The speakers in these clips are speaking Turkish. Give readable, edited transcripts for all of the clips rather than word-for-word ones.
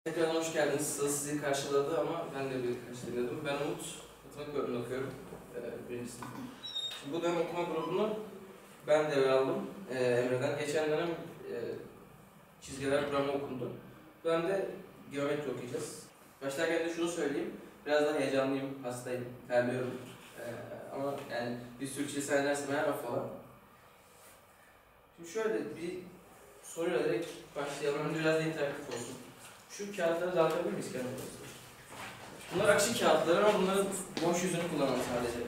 Tekrardan hoş geldiniz. Sıla sizi karşıladı ama ben de bir karşıladım. Ben Umut, matematik bölümünü okuyorum. Birinci sınıf. Şimdi bu dönem okuma grubunu ben devraldım Emre'den. Geçen dönem çizgiler programı okundu. Ben de geometri okuyacağız. Başlarken de şunu söyleyeyim. Biraz da heyecanlıyım, hastayım, terliyorum. Ama yani bir sürçülisan edersem eğer affola. Şimdi şöyle bir soruyla direkt başlayalım. Önce biraz da interaktif olsun. Şu kağıtları dağıtabilir miyiz kenara? Bunlar akşi kağıtları ama bunların boş yüzünü kullanalım sadece.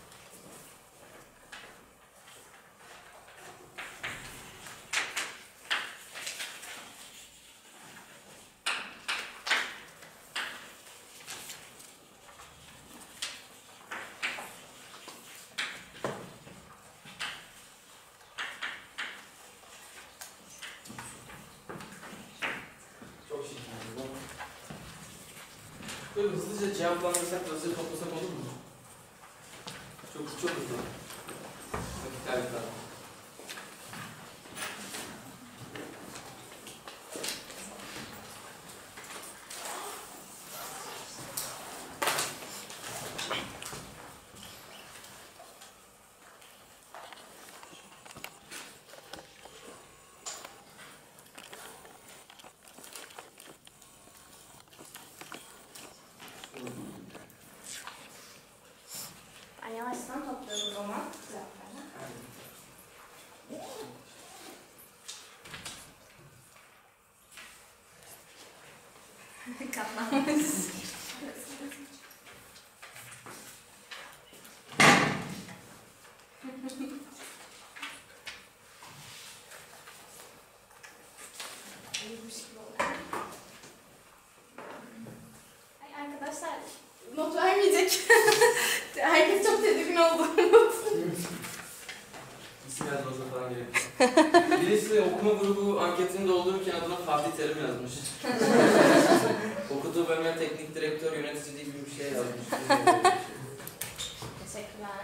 Çok şık. Böyle hızlıca cevaplandırsak, hızlıca toplasak olur mu? Çok hızlı. Vakit kaybetmeden. Ben yavaştan topluyorum o zaman cevaplarını. Katlanmış. İyiymiş gibi oluyor. Ay arkadaşlar, not vermeyecek. Herkes çok tedirgin oldu. İsim yazması falan gerekiyor. Birisi okuma grubu anketini doldururken adına Fatih Terim yazmış. Okuduğu bölümde teknik direktör, yöneticiliği gibi bir şey yazmış. Teşekkürler.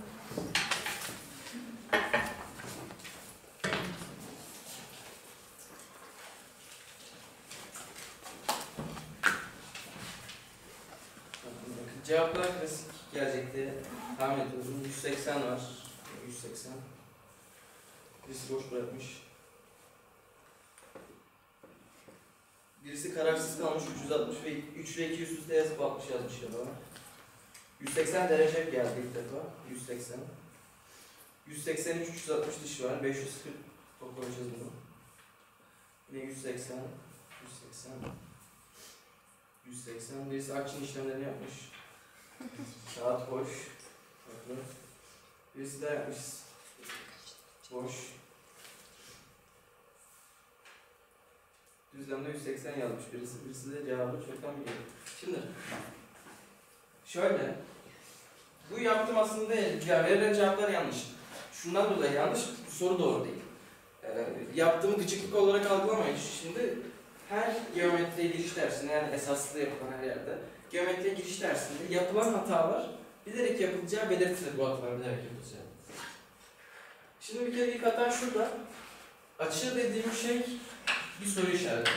Cevaplar klasik gelecekti. Tahmin ediyorum. 180 var. 180. Birisi boş bırakmış. Birisi kararsız kalmış 360 ve 3 ile 2 üst üste yazıp 60 yazmış ya bana. 180 derece geldi ilk defa. 180. 183 360 dışı var. 540 toplamışız bunu. Yine 180. 180. 180. Birisi akçin işlemlerini yapmış. Kağıt boş. Bakın. Birisi de yapmış. Boş. Düzlemde 180 yazmış birisi. Birisi de cevabı çoktan biliyor. Şimdi şöyle. Bu yaptığım aslında ya verilen cevaplar yanlış. Şundan dolayı yanlış. Bu soru doğru değil. Yaptığımı gıcıklık olarak algılamayın. Şimdi her geometriye giriş dersinde, yani esaslı yapılan her yerde geometriye giriş dersinde yapılan hatalar bilerek yapılacağı belirtilir, bu hatalar bilerek yapılacağı. Şimdi bir kere ilk hata şurada. Açı dediğim şey bir soru işareti.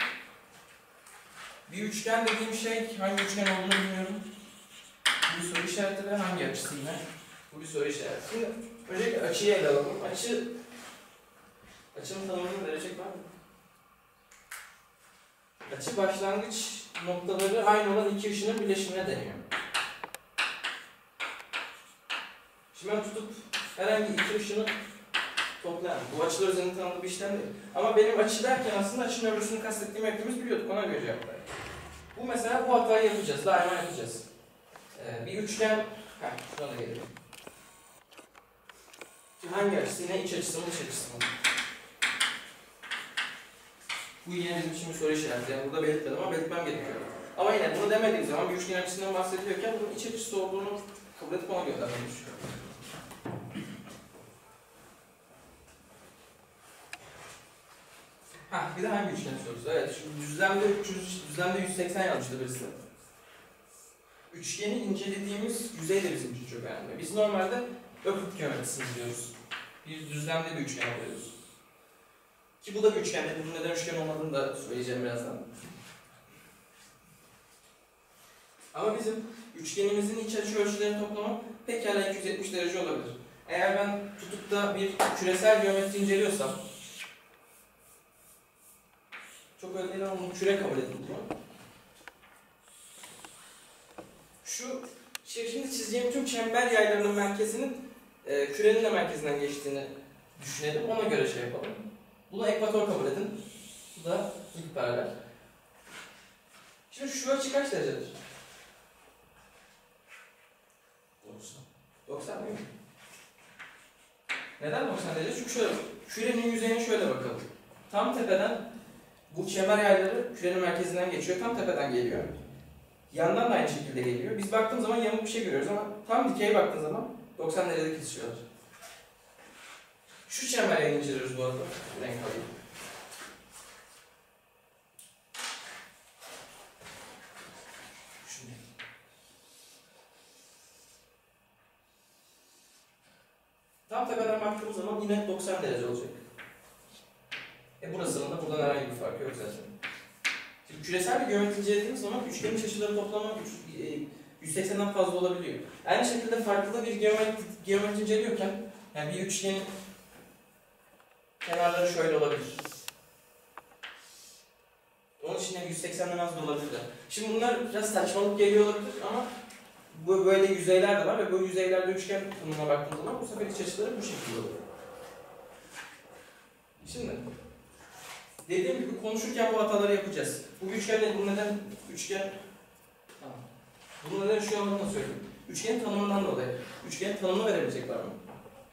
Bir üçgen dediğim şey hangi üçgen olduğunu bilmiyorum. Bu bir soru işareti ve hangi açısı yine? Bu bir soru işareti. Şimdi öncelikle açıyı ele alalım. Açının tanımını verecek var mı? Açı başlangıç noktaları aynı olan iki ışının bileşimine deniyor. Şimdi ben tutup herhangi iki ışını toplayalım. Bu açılar üzerinde tanımlı bir işlem değil. Ama benim açı derken aslında açının öbürsünü kastettiğimi hepimiz biliyorduk. Ona göre cevap verelim. Bu mesela bu hatayı yapacağız. Daima yapacağız. Bir üçgen... şuna da gelelim. Şimdi hangi açısı? Yine iç açısı mı, dış açısı mı? Bu yine bizim için bir soru işareti. Yani burada belirtmedim ama belirtmem gerekiyor. Ama yine bunu demediğim zaman bir üçgen açısından bahsediyorken bunun iç açısı olduğunu kabul edip ona göndermeyi düşünüyorum. Bir de hangi üçgen sorusu? Evet, şu düzlemde 180 yazmıştı birisi. Üçgeni incelediğimiz yüzey de bizim için çok önemli. Biz normalde Öklit geometrisini diyoruz. Bir düzlemde bir üçgen alıyoruz. Ki bu da bir üçgen. Bunun neden üçgen olmadığını da söyleyeceğim birazdan. Ama bizim üçgenimizin iç açı ölçülerinin toplamı pekala 270 derece olabilir. Eğer ben tutup da bir küresel geometri inceliyorsam, çok öyle değil ama bunu küre kabul edin. Şimdi çizeceğim tüm çember yaylarının merkezinin kürenin de merkezinden geçtiğini düşünelim. Ona göre şey yapalım. Bunu ekvator kabul edin. Bu da dik paralel. Şimdi şu açı kaç derecedir? 90 değil mi? Neden 90 derece? Çünkü şöyle, kürenin yüzeyine şöyle bakalım. Tam tepeden bu çember yayları kürenin merkezinden geçiyor. Tam tepeden geliyor. Yandan da aynı şekilde geliyor. Biz baktığımız zaman yamuk bir şey görüyoruz ama tam dikeye baktığımız zaman 90 derecede kesişiyorlar. Şu çember yayını inceliyoruz bu arada. Renk alayım. Şimdi. Tam tepeden baktığımız zaman yine 90 derece olacak. Burasının da buradan herhangi bir farkı yok zaten. Şimdi küresel bir geometri incelediğimiz zaman üçgenin açıları toplamı 180'den fazla olabiliyor. Aynı şekilde farklı bir geometri inceliyorken, yani bir üçgenin kenarları şöyle olabilir. Onun için de 180'den az da olabilir. Şimdi bunlar biraz saçmalık geliyor olabilir ama böyle yüzeyler de var ve bu yüzeylerde üçgen konumuna baktığımız zaman bu sefer iç açıları bu şekilde oluyor. Şimdi dediğim gibi konuşurken bu hataları yapacağız. Bu üçgen bu neden üçgen? Tamam. Bunun neden şu anlamda söyleyeyim. Üçgenin tanımından dolayı. Üçgenin tanımını verebilecek var mı?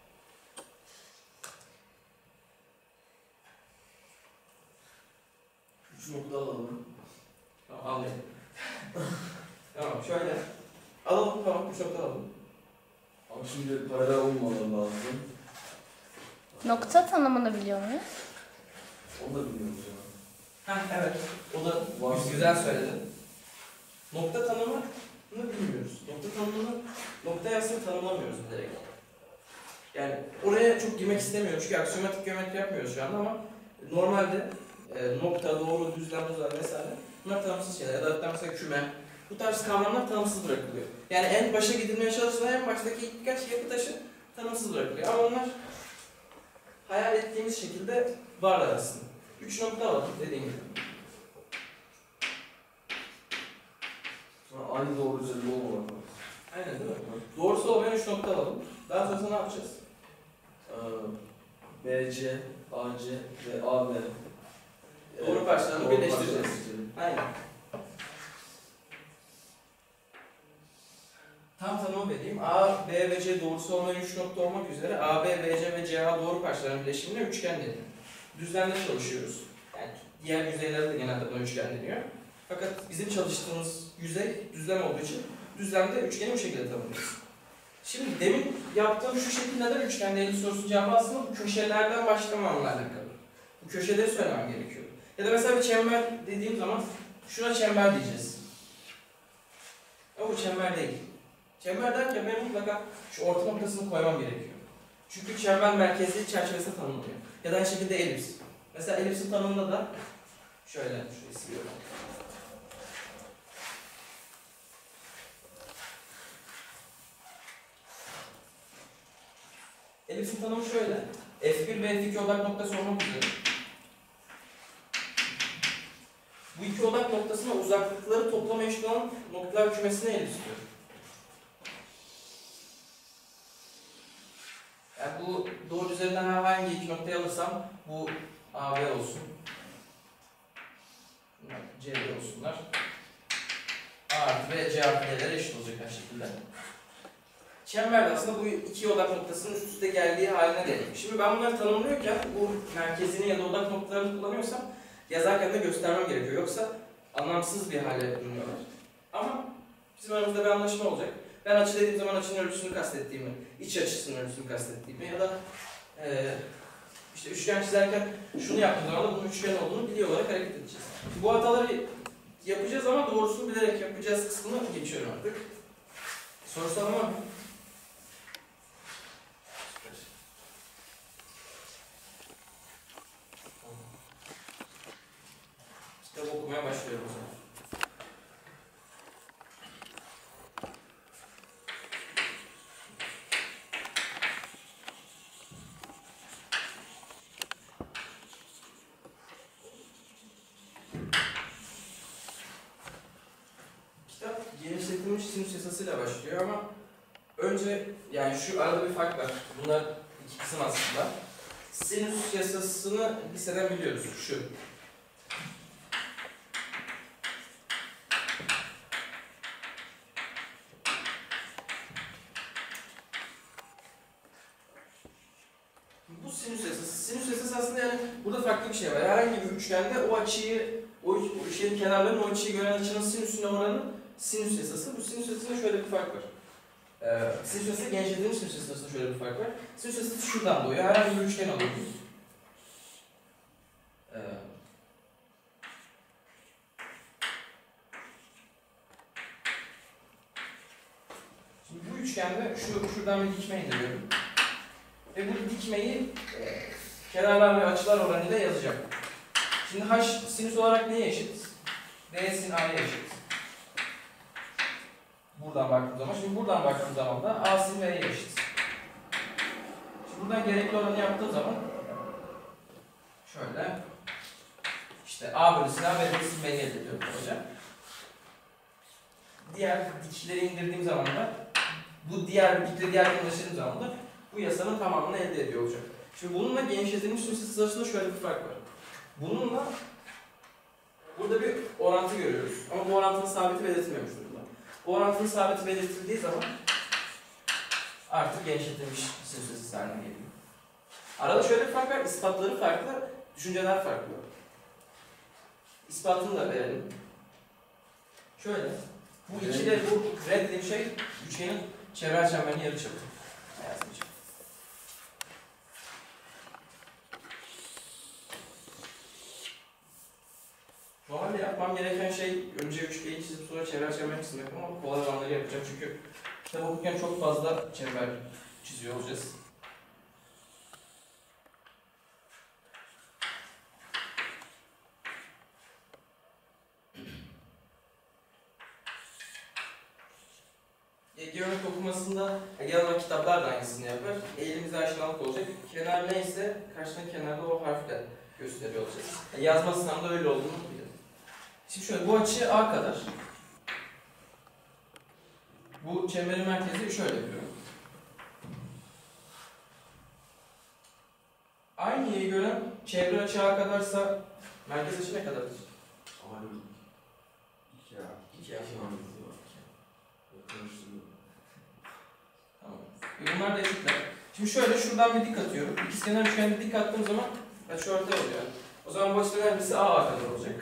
Üç nokta alalım. Tamam, anlayalım. Tamam, şöyle. Alalım, tamam, 3 nokta alalım. Ama şimdi paralel olmaları lazım. Nokta tanımını biliyor muyuz? Onu da bilmiyoruz ya. Heh, evet. O da güzel söyledin. Nokta tanımını bilmiyoruz. Nokta tanımını, noktayı aslında tanımlamıyoruz direkt. Yani oraya çok girmek istemiyorum çünkü aksiyomatik geometri yapmıyoruz şu anda ama normalde nokta, doğru, düzlem, uzay vesaire bunlar tanımsız şeyler. Ya da hatta mesela küme. Bu tarz kavramlar tanımsız bırakılıyor. Yani en başa gidilmeye çalışılan en baştaki birkaç yapı taşı tanımsız bırakılıyor. Ama onlar hayal ettiğimiz şekilde varlar aslında. 3 nokta alalım dediğim gibi. Sonra aynı doğru üzerinde olmamak lazım. Aynen değil mi? Doğrusu olmayan 3 nokta alalım. Daha sonrasında ne yapacağız? BC, AC ve AB. Doğru parçalarını birleştireceğiz. Aynen. Tam tanımı vereyim. A, B ve C doğrusu olmayan 3 nokta olmak üzere A, B, B, C ve CA doğru parçaların bileşimine üçgen deniyor. Düzlemde çalışıyoruz. Yani diğer yüzeylerde de genelde buna üçgen deniyor. Fakat bizim çalıştığımız yüzey düzlem olduğu için düzlemde üçgeni bu şekilde tanımlıyoruz. Şimdi demin yaptığım şu şekilde neden üçgen değil sorusunun cevabı aslında bu köşelerden başlamamla alakalı. Bu köşeleri söylemem gerekiyor. Ya da mesela bir çember dediğim zaman şuna çember diyeceğiz. Ama bu çember değil. Çember derken ben mutlaka şu orta noktasını koymam gerekiyor. Çünkü çember merkezli çerçevesinde tanımlanıyor. Ya da aynı şekilde elips. Mesela elipsin tanımında da şöyle, şurayı siliyorum. Elipsin tanımı şöyle. F1 ve F2 odak noktası olmak üzere. Bu iki odak noktasına uzaklıkları toplama eşit olan noktalar kümesine elips diyor. Yani bu doğru üzerinden hangi iki noktayı alırsam bu AB olsun. Bunlar CD olsunlar. A artı ve C artı D'lere eşit olacak her şekilde. Çemberde aslında bu iki odak noktasının üst üste geldiği haline geliyor. Şimdi ben bunları tanımlıyorken bu merkezini ya da odak noktalarını kullanıyorsam yazarken de göstermem gerekiyor. Yoksa anlamsız bir hale bulunuyorlar. Ama bizim aramızda bir anlaşma olacak. Ben açı dediğim zaman açının ölçüsünü kastettiğimi, iç açısının ölçüsünü kastettiğimi ya da işte üçgen çizerken şunu yaptığım zaman da bunun üçgen olduğunu biliyor olarak hareket edeceğiz. Bu hataları yapacağız ama doğrusunu bilerek yapacağız kısmını geçiyorum artık. Sorusu var mı? Kitap okumaya başlıyorum o zaman. genişletilmiş sinüs yasasıyla başlıyor ama önce yani şu arada bir fark var. Bunlar iki kısım aslında. Sinüs yasasını liseden biliyoruz. Şu. Bu sinüs yasası. Sinüs yasası aslında yani burada farklı bir şey var. Herhangi bir üçgende o açıyı, o üçgenin kenarlarının o açıyı gören açının sinüsüne oranı sinüs yasası. Bu sinüs yasasında şöyle bir fark var. Sinüs yasası genişletilmiş sinüs yasasında şöyle bir fark var. Sinüs yasası şuradan doğuyor. Herhangi bir üçgen alıyoruz. Şimdi bu üçgende şuradan bir dikme indiriyorum. Ve bu dikmeyi kenarlar ve açılar oranıyla yazacağım. Şimdi h sinüs olarak neye eşit? D sin a'ya eşit. Buradan baktığım zaman, şimdi buradan baktığım zaman da a sin b'ye eşit. Şimdi buradan gerekli oranı yaptığım zaman şöyle işte a bölü sin a, b bölü sin b'yi elde ediyorum hocam. Diğer dikleri indirdiğim zaman da bu diğer yakınlaştırdığım zaman da bu yasanın tamamını elde ediyor olacak. Şimdi bununla genişletilmiş sinüs yasası arasında şöyle bir fark var. Bununla burada bir orantı görüyoruz. Ama bu orantının sabiti belirtilmemiş durumda. Bu orantının sabiti belirtildiği zaman artık genişletilmiş sinüs yasası haline geliyor. Arada şöyle bir fark var. İspatları farklı, düşünceler farklı. İspatını da verelim. Şöyle. Bu ikide bu red dediğim şey üçgenin çevrel çemberinin yarıçapı. Hayatım için. Normalde yapmam gereken şey önce üçgeyi çizip sonra çevrel çember çizmek ama kolay olanları yapacağım çünkü kitap okurken çok fazla çember çiziyor olacağız. Geometri okumasında genel kitaplar da aynısını yapar. Elimize aşinalık olacak. Kenar neyse karşıdaki kenarda o harfle gösteriyor olacağız. Yazma sınavında öyle olduğunu biliyorum. Şimdi şöyle, bu açı A kadar. Bu çemberin merkezi şöyle yapıyorum. Aynı yeri gören çevre açı A kadarsa merkez açı ne kadardır? Aynı. 2 A. 2 A. Karıştırdım. Tamam. Bunlar da eşitler. Şimdi şöyle şuradan bir dik atıyorum. İkizkenar üçgende dik attığım zaman şu ortaya oluyor. O zaman bu açıdan birisi A kadar olacak.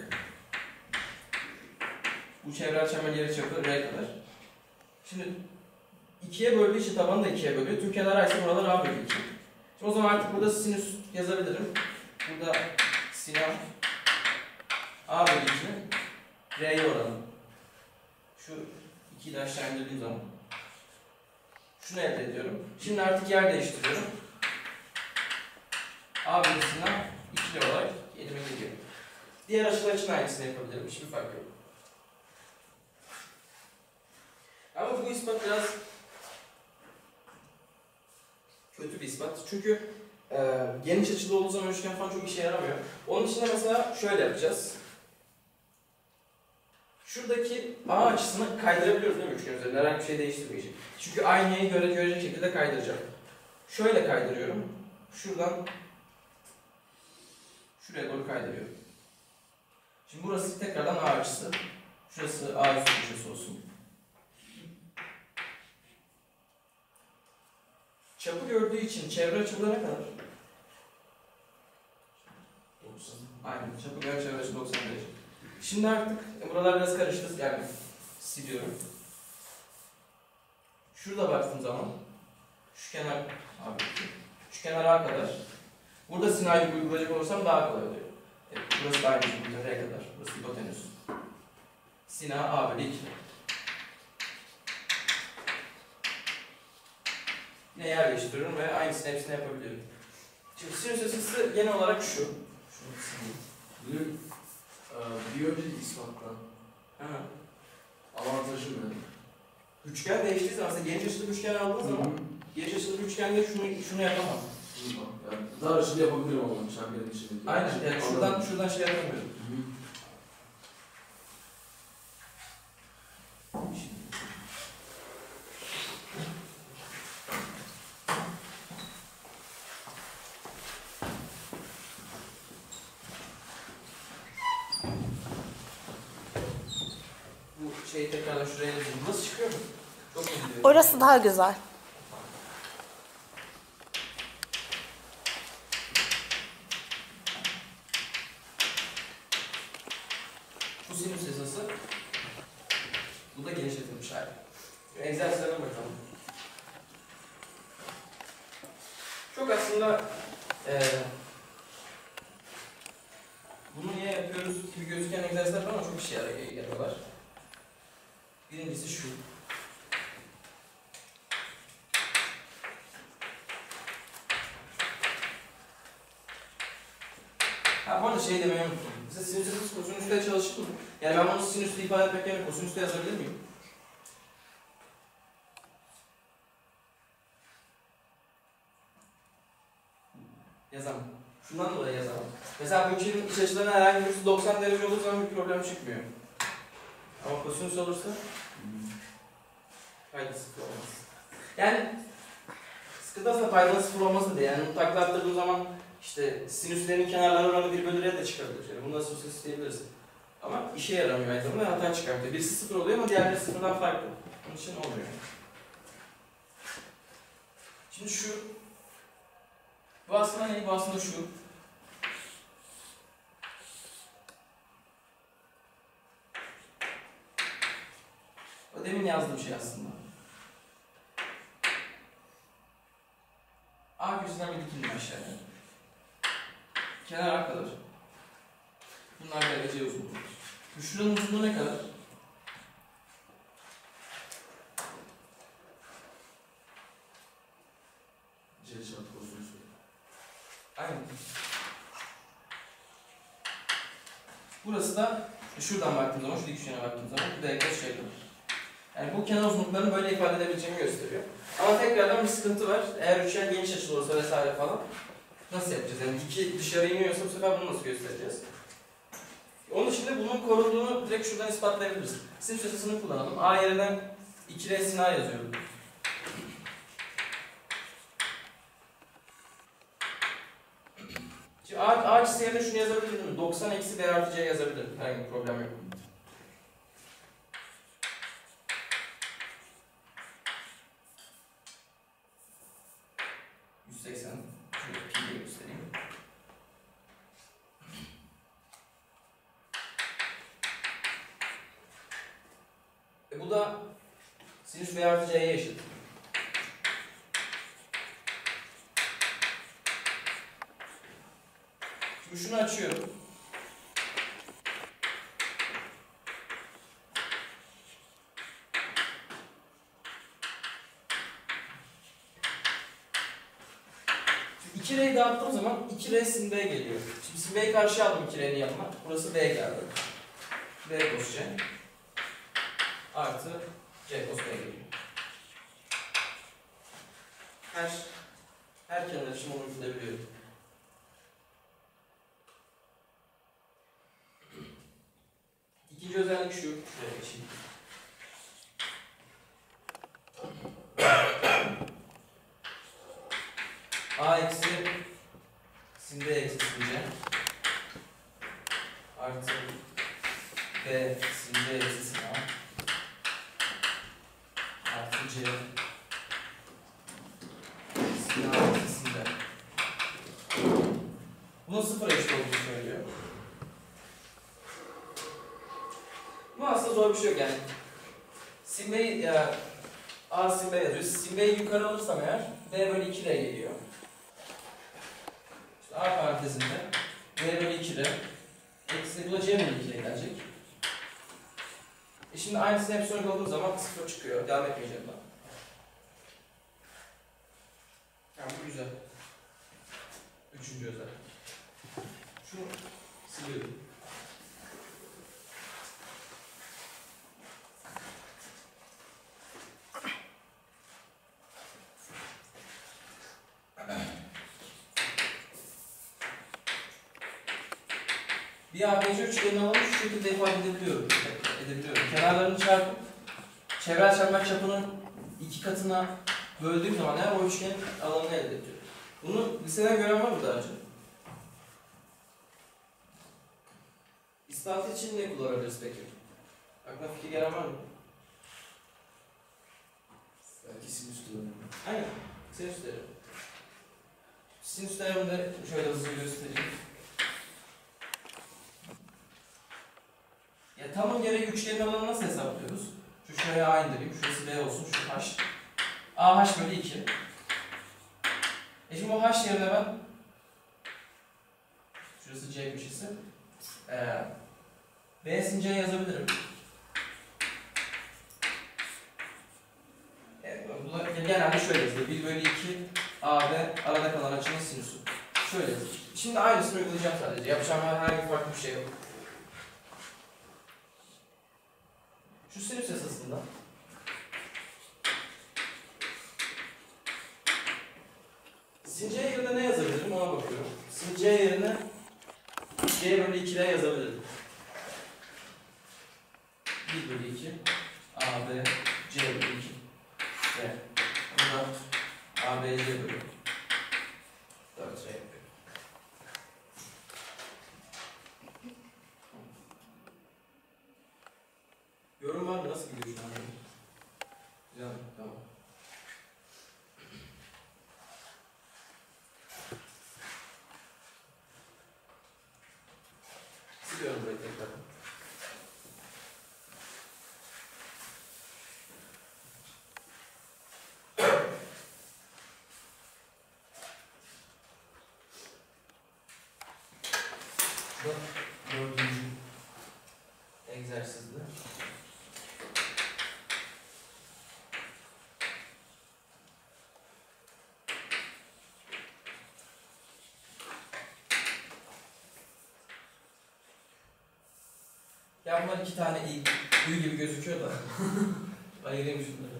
Bu çevrel çember yarıçapı R kadar. Şimdi 2'ye böldüğü için tabanı da 2'ye bölüyor. Tüm kenar ise buralar A bölü 2. Şimdi o zaman artık burada sinüs yazabilirim. Burada sin A bölü 2 R'ye oranı. Şu 2'yi de aşağı indirdiğim zaman şunu elde ediyorum. Şimdi artık yer değiştiriyorum. A bölü sin A ikili olarak elime geliyor. Diğer açılar için aynısını yapabilirim. Hiçbir fark yok. Ama bu ispat biraz kötü bir ispat. Çünkü geniş açılı olduğu zaman üçgen falan çok işe yaramıyor. Onun için de mesela şöyle yapacağız. Şuradaki A açısını kaydırabiliyoruz değil mi üçgen üzerinde? Herhangi bir şey değiştirmeyecek. Çünkü aynayı görecek şekilde kaydıracağım. Şöyle kaydırıyorum. Şuradan şuraya doğru kaydırıyorum. Şimdi burası tekrardan A açısı. Şurası A üstü köşesi olsun. Çapı gördüğü için çevre açıları ne kadar? 90. Aynen. Çapı gören çevre açısı 90 derece. Şimdi artık buralar biraz karıştı. Yani siliyorum. Şurada baktığım zaman şu kenar abi şu kenar A kadar. Burada sin A'yı uygulayacak olursam daha kolay oluyor. Evet, burası da aynı şekilde R kadar. Burası hipotenüs. Sin A bölü 2. Yine yer değiştiriyorum ve aynısını hepsini yapabiliyorum. Şimdi sinüs yasası genel olarak şu. Şunu sileyim. Benim bir önceki ispattan avantajı ne? Üçgen değiştiği zaman, mesela geniş açılı bir üçgen aldığın zaman geniş açılı bir üçgende şunu yapamam. Yani daha açılı yapabilirim ama çemberin içindeki. Aynen, yani şuradan şey yapamıyorum. şeyi tekrardan şuraya yazayım. Nasıl çıkıyor mu? Çok mu gidiyor? Orası daha güzel. Bu sinüs esası. Bu da genişletilmiş hali. Egzersizlerine bakalım. Çok aslında bunu niye yapıyoruz gibi gözüken egzersizler var ama çok işe yarıyorlar. Birincisi şu. Ha bu arada şey demeyi unuttum. Mesela sinüs esası kosinüste çalışır mı? Yani ben bunu sinüsle ifade etmek yerine kosinüste yazabilir miyim? Yazamam. Şundan dolayı yazamam. Mesela bu ikinin iç açılarına herhangi birisi 90 derece olduğu zaman bir problem çıkmıyor. Ama kosinüs olursa fayda sıfır olmaz. Yani sıkıntı aslında faydalı sıfır olması diye. Yani mutlakla arttırdığın zaman işte sinüslerin kenarları oranı 1/R'ye de çıkabilir. Yani bunu nasıl isteyebiliriz. Ama işe yaramıyor aynı zamanda hata çıkartıyor. Birisi sıfır oluyor ama diğerleri sıfırdan farklı. Onun için olmuyor. Şimdi şu bu aslında ne? Bu aslında şu. O demin yazdığım şey aslında. A köşesinden bir dikildim aşağıya. Kenar A kadar. Bunlar derece uzunluğu. Şuranın uzunluğu ne kadar? C çarpı kosinüs. Aynen. Burası da şuradan baktığım zaman, şu dik üçgene baktığım zaman bu da yaklaşık şey var. Yani bu kenar uzunluklarını böyle ifade edebileceğimi gösteriyor. Ama tekrardan bir sıkıntı var. Eğer üçgen geniş açılı olursa vesaire falan nasıl yapacağız? Yani diki dışarı iniyorsa bu sefer bunu nasıl göstereceğiz? Onun için de bunun korunduğunu direkt şuradan ispatlayabiliriz. Sinüs esasını kullanalım. A yerine 2R sin A yazıyorum. Şimdi A açısı yerine şunu yazabilirim mi? 90 eksi B artı C yazabilirim. Herhangi bir problem yok. Şöyle P'yi göstereyim. Bu da sinüs B artı C'ye eşit. Şimdi şunu açıyorum. Şimdi 2R'yi dağıttığım zaman 2R sin B geliyor. Şimdi sin B'yi karşıya aldım 2R'nin yanına. Burası B geldi. B cos C artı C cos B geliyor. Her kenar için onu bulabiliyorum. İkinci özellik şu. Şuraya geçeyim. A eksi sin B eksi sin C artı B sin B eksi sin A artı C sin A eksi sin B. Bunun sıfıra eşit olduğunu söylüyor. Bu aslında zor bir şey yok yani. Sin B'yi ya A sin B yazıyor. Sin B'yi yukarı alırsam eğer B bölü 2R geliyor. İşte A parantezinde B bölü 2R eksi bu da C bölü 2R gelecek. Şimdi aynısını hep sonra olduğum zaman sıfır çıkıyor. Devam etmeyeceğim ben. Yani bu güzel. Üçüncü özel. Şunu siliyorum. Bir ABC üçgenini alalım şu şekilde ifade edebiliyorum. Kenarlarını çarpıp çevrel çarpmak çapının 2 katına böldüğüm zaman eğer o üçgenin alanını elde ediyorum. Bunu liseden gören var mı daha önce? İspatı için ne kullanabiliriz peki? Aklına fikir gelen var mı? Belki sinüs diyorum. Aynen. Sinüs teoremi. Sinüs teoremini de şöyle hızlı göstereyim. Ya tamın gereği üçgenin alanını nasıl hesaplıyoruz? Şu şuraya A indireyim, şurası B olsun, şu H. AH bölü 2. Şimdi o H yerine ben şurası C köşesi. B'sini C yazabilirim. Genelde şöyle yazılır. 1 bölü 2 AB arada kalan açının sinüsü. Şöyle yazılır. Şimdi aynısını uygulayacağım sadece. Yapacağım herhangi farklı bir şey yok. Şu sinüs esasında sin C yerine ne yazabilirim ona bakıyorum. Sin C yerine C bölü 2'de yazabilirim. 1 bölü 2 AB C bölü 2 ve burada ABC bölü 4 yapıyor. Yorum var mı? Nasıl gidiyor şu an? Güzel mi? Tamam. Siliyorum burayı tekrar. Dördüncü egzersizde. Ya bunlar iki tane iyi, kuyu gibi gözüküyor da. Ayırayım şunları.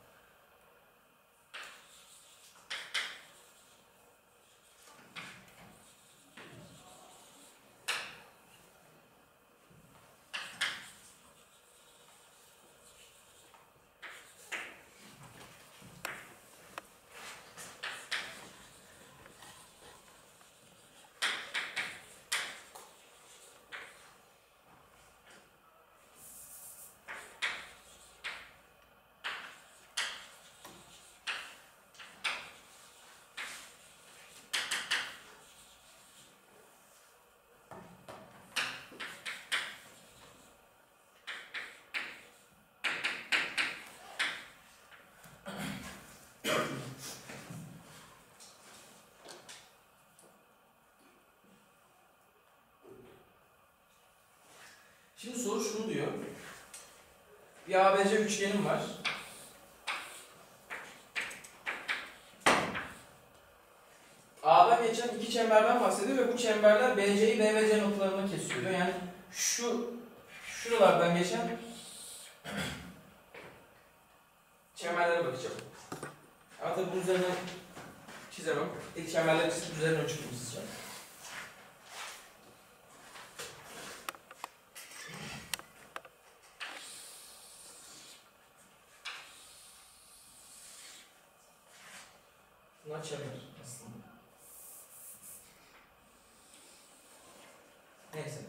Şimdi soru şunu diyor. Bir ABC üçgenim var. A'dan geçen iki çemberden bahsediyor ve bu çemberler BC'yi B ve C noktalarına kesiyor diyor. Yani şuralardan geçen çemberlere bakacağım. Ama tabii bunun üzerinden çizemem. İlk çemberleri çizip üzerine ölçüp çizeceğim. Bunlar çember aslında. Neyse.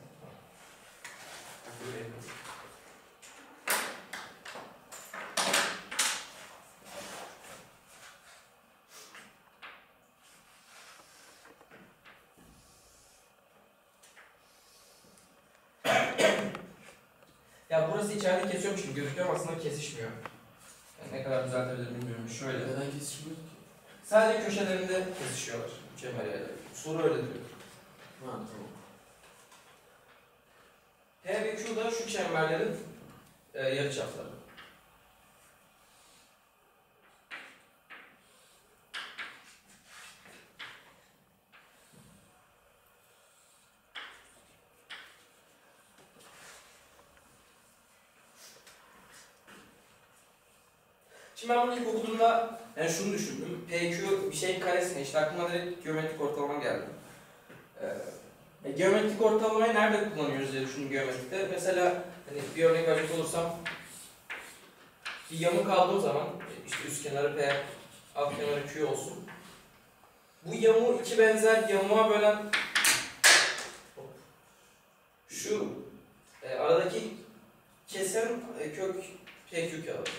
Ya burası içeride kesiyormuş gibi gözüküyor ama aslında kesişmiyor. Yani ne kadar düzeltebilirim bilmiyorum. Şöyle. Neden kesişmiyor ki? Sadece köşelerinde kesişiyorlar. Çember yerleri. Soru öyle diyor. Ha tamam. P ve Q da şu çemberlerin yarıçapları. Şimdi ben bunu ilk okuduğumda yani şunu düşündüm. PQ bir şeyin karesine, işte aklıma direkt geometrik ortalama geldi. Geometrik ortalamayı nerede kullanıyoruz diye düşündüm geometrikte. Mesela hani bir örnek verecek olursam bir yamuk aldığım zaman işte üst kenarı P, alt kenarı Q olsun. Bu yamuğu iki benzer yamuğa bölen şu aradaki kesen kök alır.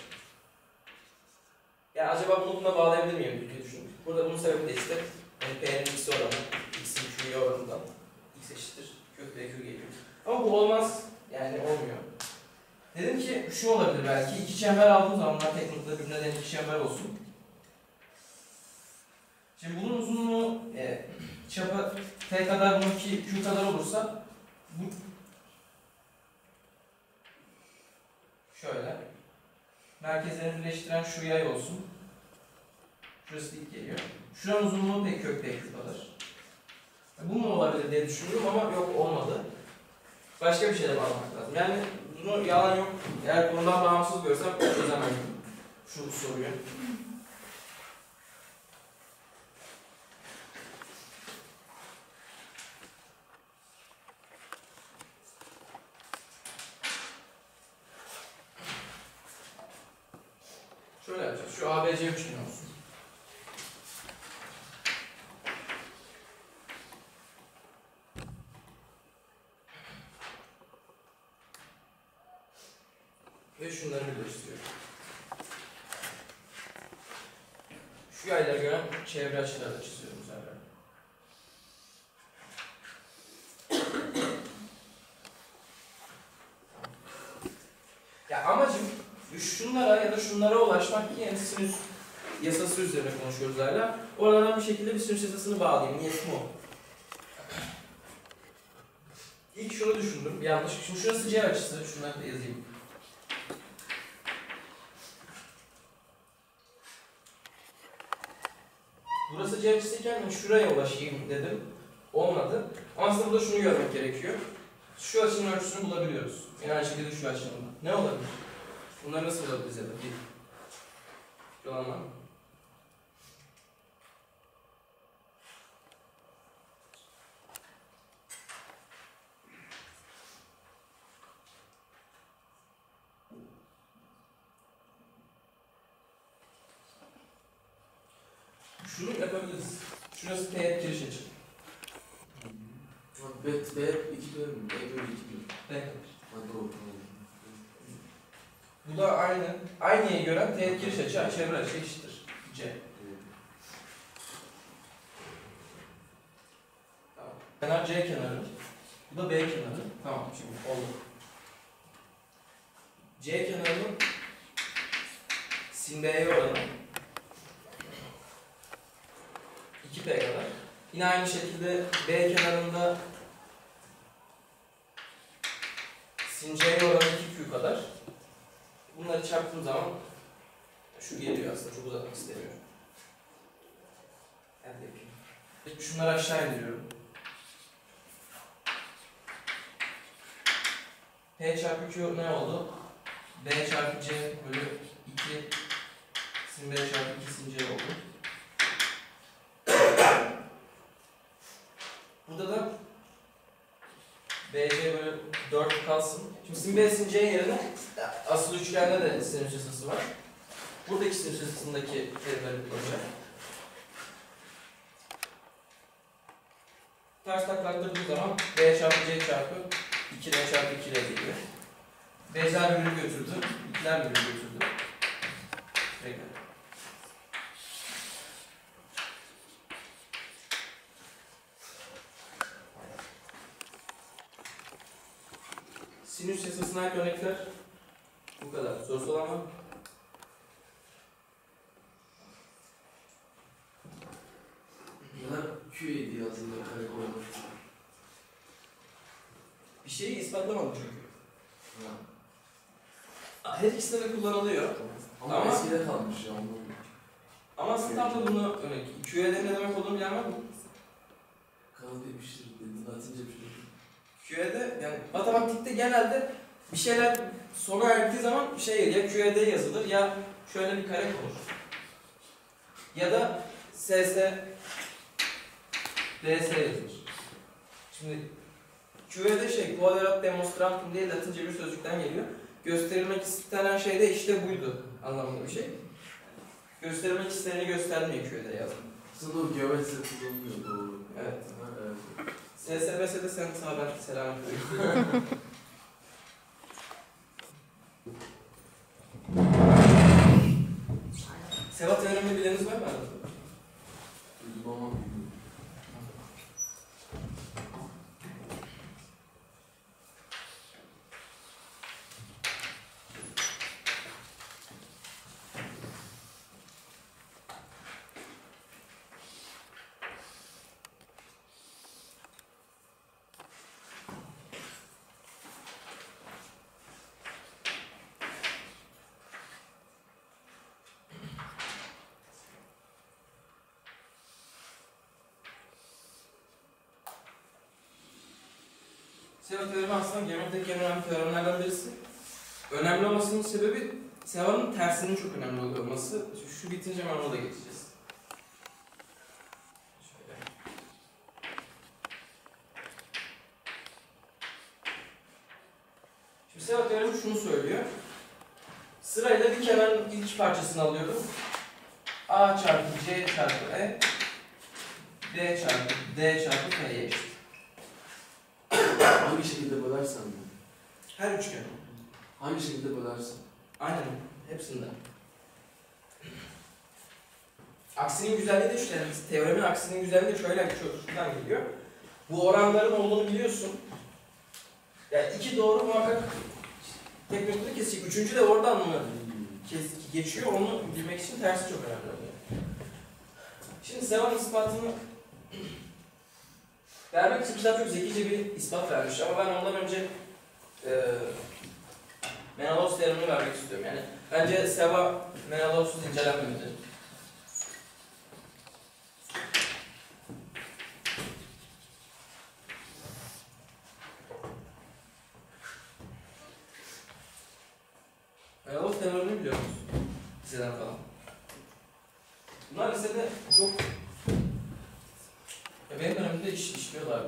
Yani acaba bunu buna bağlayabilir miyim diye düşündüm. Burada bunun sebebi de işte yani P'nin x'i oranı, x'in Q'ye oranından x eşittir kök PQ geliyor. Ama bu olmaz. Yani olmuyor. Dedim ki şu olabilir belki. İki çember aldığım zaman bunlar teknikte birbirine denk iki çember olsun. Şimdi bunun uzunluğu çapı T kadar bununki Q kadar olursa bu şöyle merkezlerini birleştiren şu yay olsun. Şurası dik geliyor. Şuranın uzunluğu pek kök PQ kadar. Bu mu olabilir diye düşündüm ama yok olmadı. Başka bir şeyle bağlamak lazım. Yani bunu yalan yok. Eğer konudan bağımsız görsem çözemem şu soruyu. Şöyle yapacağız. Şu ABC üçgeni olsun. Ve şunları birleştiriyorum. Şu yaylara göre çevre açıları da çiziyorum bu sefer. Ya amacım şunlara ya da şunlara ulaşmak ki yani sinüs yasası üzerine konuşuyoruz hala. Oradan bir şekilde bir sinüs yasasını bağlayayım. Niyetim o. İlk şunu düşündüm. Yanlış. Şimdi şurası C açısı. Şunları da yazayım. Burası C açısıyken şuraya ulaşayım dedim. Olmadı. Ama aslında burada şunu görmek gerekiyor. Şu açının ölçüsünü bulabiliyoruz. Yani aynı şekilde şu açının. Ne olabilir? Bunları nasıl bulabiliriz ya da bir? Şu an var mı? Şunu yapabiliriz. Şurası teğet giriş açı. B 2 diyorum. B 2 diyorum. B kadar. Doğru. Bu da aynıya göre teğet giriş açı, çevre açı eşittir. C. Tamam. Kenar C kenarı. Bu da B kenarı. Tamam şimdi oldu. C kenarının sin B'ye oranı 2P kadar. Yine aynı şekilde B kenarında sin C'ye oranı 2Q kadar. Bunları çarptığım zaman şu geliyor aslında, çok uzatmak istemiyorum. Ben de yapayım. Şunları aşağı indiriyorum. P çarpı Q ne oldu? B çarpı C bölü 2 sin B çarpı 2 sin C oldu. Burada da BC bölü 4 kalsın. Şimdi sin B sin C yerine asıl üçgende de sinüs yasası var. Buradaki sinüs yasasındaki terimleri kullanacağım. Ters taklattırdığım zaman B çarpı C çarpı 2D çarpı 2D geliyor. B'ler bölü götürdü, 2'ler bölü götürdü. Tekrar. Sinüs yasasına ait örnekler bu kadar. Sorusu olan var mı? Bunlar Q7 yazılıyor. Kare koymak. Bir şeyi ispatlamadım çünkü. Ha. Her ikisinde de kullanılıyor. Ama eskide kalmış ya. Ama aslında tam da bunu örnek. Q'ye ne demek olduğunu bilen var mı? Kanal diye bir şey dedi. Latince bir şey. Q'de yani matematikte genelde bir şeyler sona erdiği zaman bir şey ya Q'de yazılır ya şöyle bir kare konur. Ya da SS DS yazılır. Şimdi Q'de quadrat demonstrantum diye Latince bir sözcükten geliyor. Gösterilmek istenen şey de işte buydu anlamında bir şey. Gösterilmek isteneni göstermiyor Q'de yazdım. Aslında o geometri kullanılıyor doğru. Evet. Ha, evet. SSBS'de sen sağ ben selam veriyorum. Seva teoremini bileniniz var mı aranızda? Duydum ama bilmiyorum. Seva teoremi aslında geometride en önemli teoremlerden birisi. Önemli olmasının sebebi Seva'nın tersinin çok önemli olması. Şu bitince hemen ona da geçeceğiz. Şöyle. Şimdi Seva teoremi şunu söylüyor. Sırayla bir kenarın ilk parçasını alıyorum. A çarpı C çarpı E, D çarpı D çarpı F'ye eşit. Hangi şekilde bölersen mi? Her üçgen. Hangi şekilde bölersen? Aynen. Hepsinde. Aksinin güzelliği de şu, yani teoremin aksinin güzelliği de şöyle şuradan geliyor. Bu oranların olduğunu biliyorsun. Yani iki doğru muhakkak tek noktada kesecek. Üçüncü de oradan mı geçiyor? Onu bilmek için tersi çok önemli oluyor. Şimdi Seva'nın ispatını vermek için kitap çok zekice bir ispat vermiş ama ben ondan önce Menelaus teoremini vermek istiyorum. Yani bence Seva Menelaus'uz incelenmemeli. Menelaus teoremini biliyor musunuz? Liseden falan. Bunlar lisede çok benim dönemimde işliyorlardı.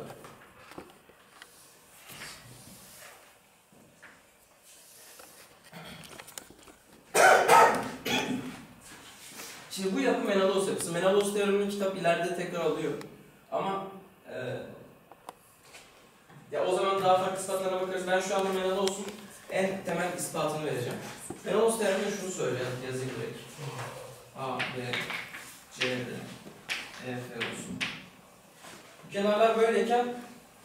Şimdi bu yapı Menelaus yapısı. Menelaus teoremini kitap ileride tekrar alıyor. Ama ya o zaman daha farklı ispatlarına bakarız. Ben şu anda Menelaus'un en temel ispatını vereceğim. Menelaus teoreminde şunu söylüyor, yazayım direkt. A, B, C, D, E, F olsun. Bu kenarlar böyleyken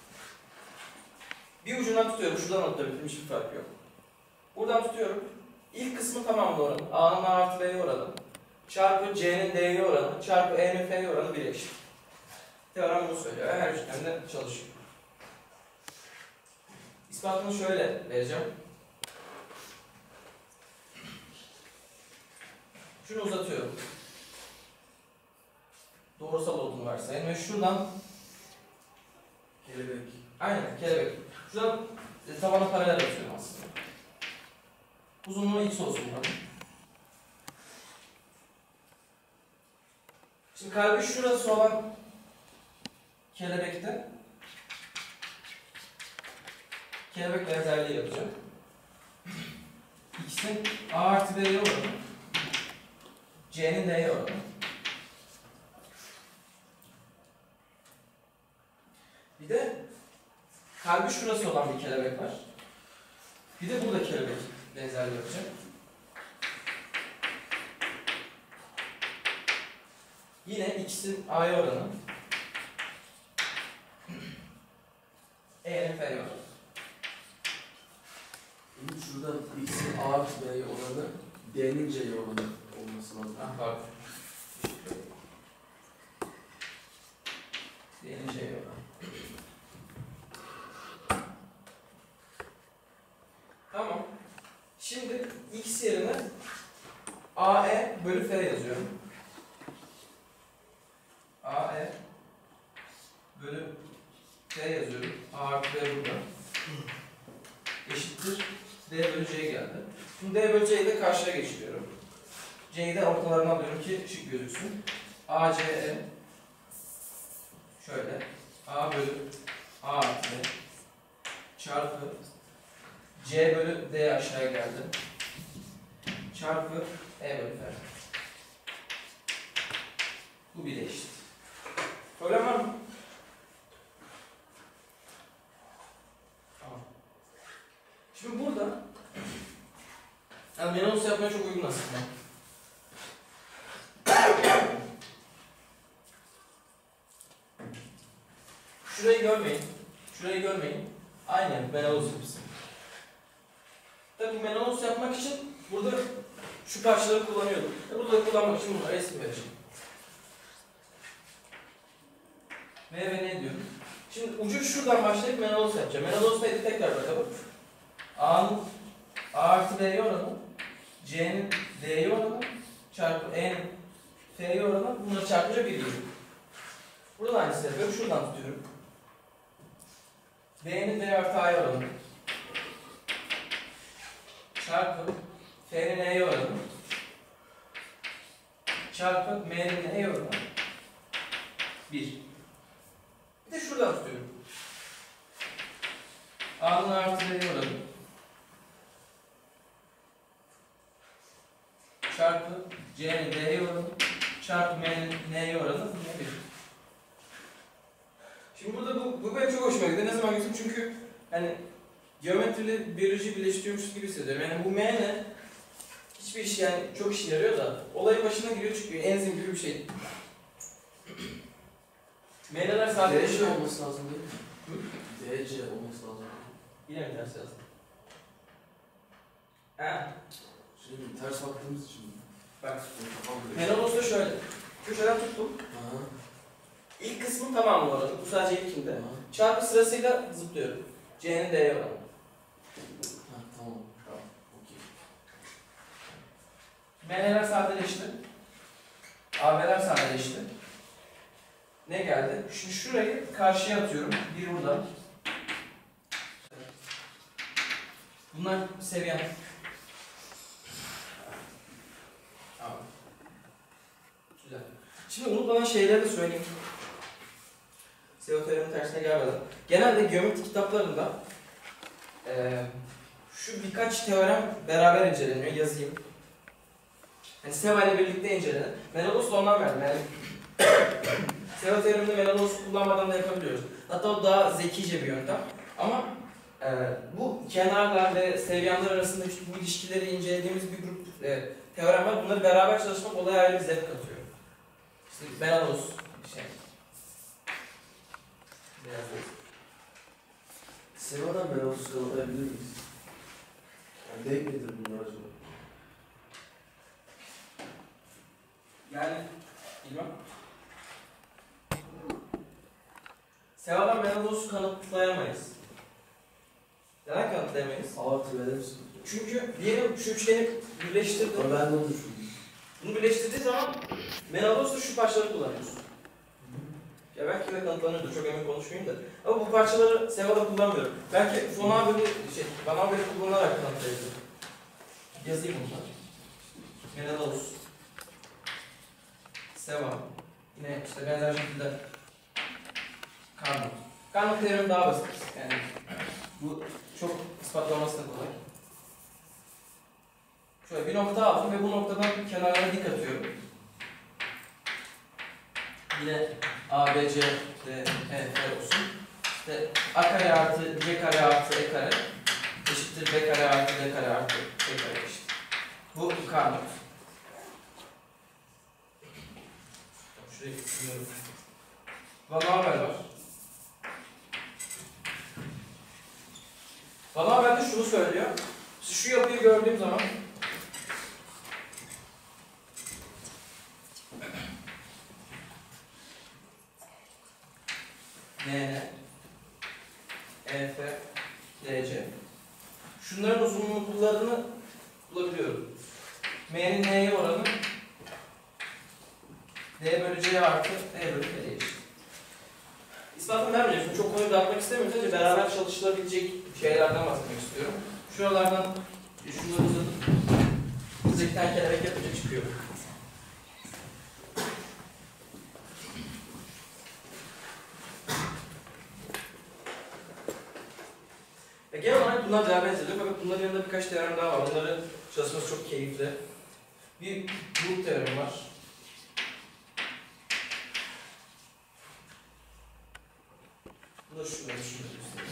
bir ucundan tutuyorum. Şuradan notlamışım, hiçbir fark yok. Buradan tutuyorum. İlk kısmı tamamlı oranı. A'nın A artı B'ye oranı. Çarpı C'nin D'ye oranı. Çarpı E'nin F'ye oranı 1'e eşit. Teorem bunu söylüyor. Her üçgende çalışıyor. İspatını şöyle vereceğim. Şunu uzatıyorum. Doğrusal olduğunu varsayın ve şuradan Kelebek. aynen kelebek. Şuradan tavana paralel atıyorum aslında. Uzunluğu x olsun buranın. Şimdi kalbi şurası olan kelebekte kelebek benzerliği yapacağım. X'in A artı B'ye oranı, C'nin D'ye oranı. Bir de kalbi şurası olan bir kelebek var. Bir de burada kelebek benzerliği yapacağım. Yine X'in A'ya oranı, E'nin F'ye oranı. Şimdi şurada X'in A artı B'ye oranı, D'nin C'ye oranı olması lazım. Ah pardon. D'nin C'ye oranı. Tamam. Şimdi X yerine AE bölü F yazıyorum. AE bölü F yazıyorum. A artı B burada. Eşittir. D bölü C geldi. Şimdi D bölü C'yi de karşıya geçiriyorum. C'yi de ortalarına alıyorum ki şık gözüksün. ACE şöyle. A bölü A artı B çarpı C bölü D aşağıya geldi. Çarpı E bölü F. Bu bir de eşit. Problem var mı? Tamam. Şimdi burada yani Menelaus yapmaya çok uygun aslında. şurayı görmeyin. Şurayı görmeyin. Aynen Menelaus yapısı. Tabii Menelaus yapmak için burada şu parçaları kullanıyordum. Burada da kullanmak için bunlara resim vereceğim. V ve ne diyorum? Şimdi ucu şuradan başlayıp Menelaus yapacağım. Menelaus neydi? Tekrar bakalım. A'nın A artı B'ye oranı, C'nin D'ye oranı, çarpı E'nin F'ye oranı, bunları çarpınca 1 geliyor. Burada da aynısını yapıyorum. Şuradan tutuyorum. D'nin D artı A'ya oranı, çarpı F'nin E'ye oranı, çarpı M'nin E'ye oranı, 1. Bir de şuradan tutuyorum. A'nın artı B'ye oranı, çarpı C'nin D'ye oranı, çarpı M'nin N'ye oranı, ne bir. Şimdi burada bu benim çok hoşuma gidiyor. Ne zaman gittim? Çünkü hani geometriyle biyoloji birleştiriyormuş gibi hissediyorum. Yani bu M ne? Hiçbir iş yani çok işe yarıyor da olayın başına giriyor çıkıyor. Enzim gibi bir şey. M'ler sadece DC olması lazım değil mi? DC olması lazım. yine mi ters yazdım? Ha. Şimdi ters baktığımız için. Bak. Tamam. Menelaus da şöyle. Köşeden tuttum. Aha. İlk kısmı tamamı orada. Bu sadece ilkinde. Aha. Çarpı sırasıyla zıplıyorum. C'nin D'ye oranı. Ha, tamam. Tamam. Okey. M'ler sadeleşti. AB'ler sadeleşti. Ne geldi? Şimdi şurayı karşıya atıyorum. Bir burada. Bunlar seviyen. Tamam. Güzel. Şimdi unutmadan şeyleri de söyleyeyim. SEO teorinin tersine gelmeden. Genelde geometri kitaplarında şu birkaç teorem beraber inceleniyor. Yazayım. Yani SEO ile birlikte incelenir. Menelaus da ondan verdim. Yani SEO teoreminde Menelaus kullanmadan da yapabiliyoruz. Hatta o daha zekice bir yöntem. Ama bu kenarlar ve sevyanlar arasındaki bu ilişkileri incelediğimiz bir grup teorem var. Bunları beraber çalışmak olaya ayrı bir zevk katıyor. İşte Menelaus şey. Biraz Seva'dan Menelaus'u kanıtlayabilir miyiz? Yani denk midir bunlar acaba? Yani bilmem. Seva'dan Menelaus'u kanıtlayamayız. Neden kanıtlayamayız? A artı B'de misin? Çünkü diyelim şu üçgeni birleştirdim. Ama ben de onu düşündüm. Bunu birleştirdiği zaman Menelaus'ta şu parçaları kullanıyorsun. Ya belki de kanıtlanıyordur, çok emin konuşmayayım da. Ama bu parçaları Seva'da kullanmıyorum. Belki Van Haber'i kullanarak kanıtlayabilirim. Yazayım bunu. Menelaus. Seva. Yine işte benzer şekilde Carnot. Carnot teoremi daha basit. Yani bu çok ispatlaması da kolay. Şöyle bir nokta aldım ve bu noktadan kenarlara dik atıyorum. Yine A, B, C, D, E, F olsun. İşte A kare artı C kare artı E kare eşittir B kare artı D kare artı E kare eşittir. Bu Carnot. Şurayı siliyorum. Van Haber var. Van Haber de şunu söylüyor. Şu yapıyı gördüğüm zaman N, E, F, D, C. Şunların uzunluklarını bulabiliyorum. M'nin N'ye oranı D bölü C artı E bölü F'ye eşit. İspatını vermeyeceğim. Çok konuyu dağıtmak istemiyorum. Sadece beraber çalışılabilecek şeylerden bahsetmek istiyorum. Şuralardan şunları uzatıp bize bir tane kelebek yapınca çıkıyor. Genel olarak bunlar devam ediliyor fakat bunların yanında birkaç teorem daha var. Bunları çalışması çok keyifli. Bir grup teoremi var. Bu da şunları göstereyim.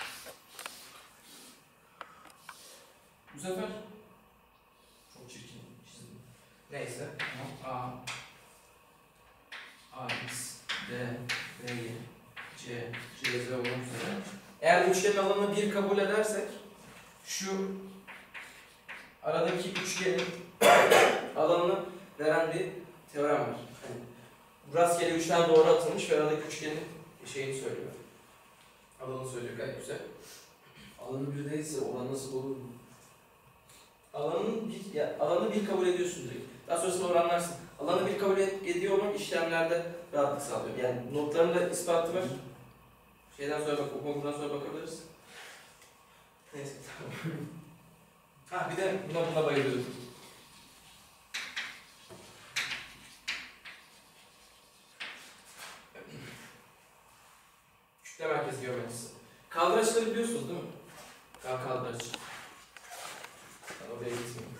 Bu sefer çok çirkin çizdim. Neyse. A X D B'yi CZ olmak üzere. Eğer üçgenin alanını 1 kabul edersek şu aradaki üçgenin alanını veren bir teorem var. Yani rastgele üçten doğru atılmış ve aradaki üçgenin şeyini söylüyor. Alanını söylüyor gayet güzel. Alanı bir değilse olan nasıl olur mu? Alanı bir kabul ediyorsun direkt. Daha sonrasında oranlarsın. Alanı bir kabul ediyor olmak işlemlerde rahatlık sağlıyor. Yani notlarında ispatı var. Şeyden sonra okuldan sonra bakabiliriz. Neyse tamam. Ha bir de buna bayılıyorum. Kütle merkezi geometrisi. Kaldıraçları biliyorsunuz değil mi? Kaldıraç. Ben oraya gitmeyeyim.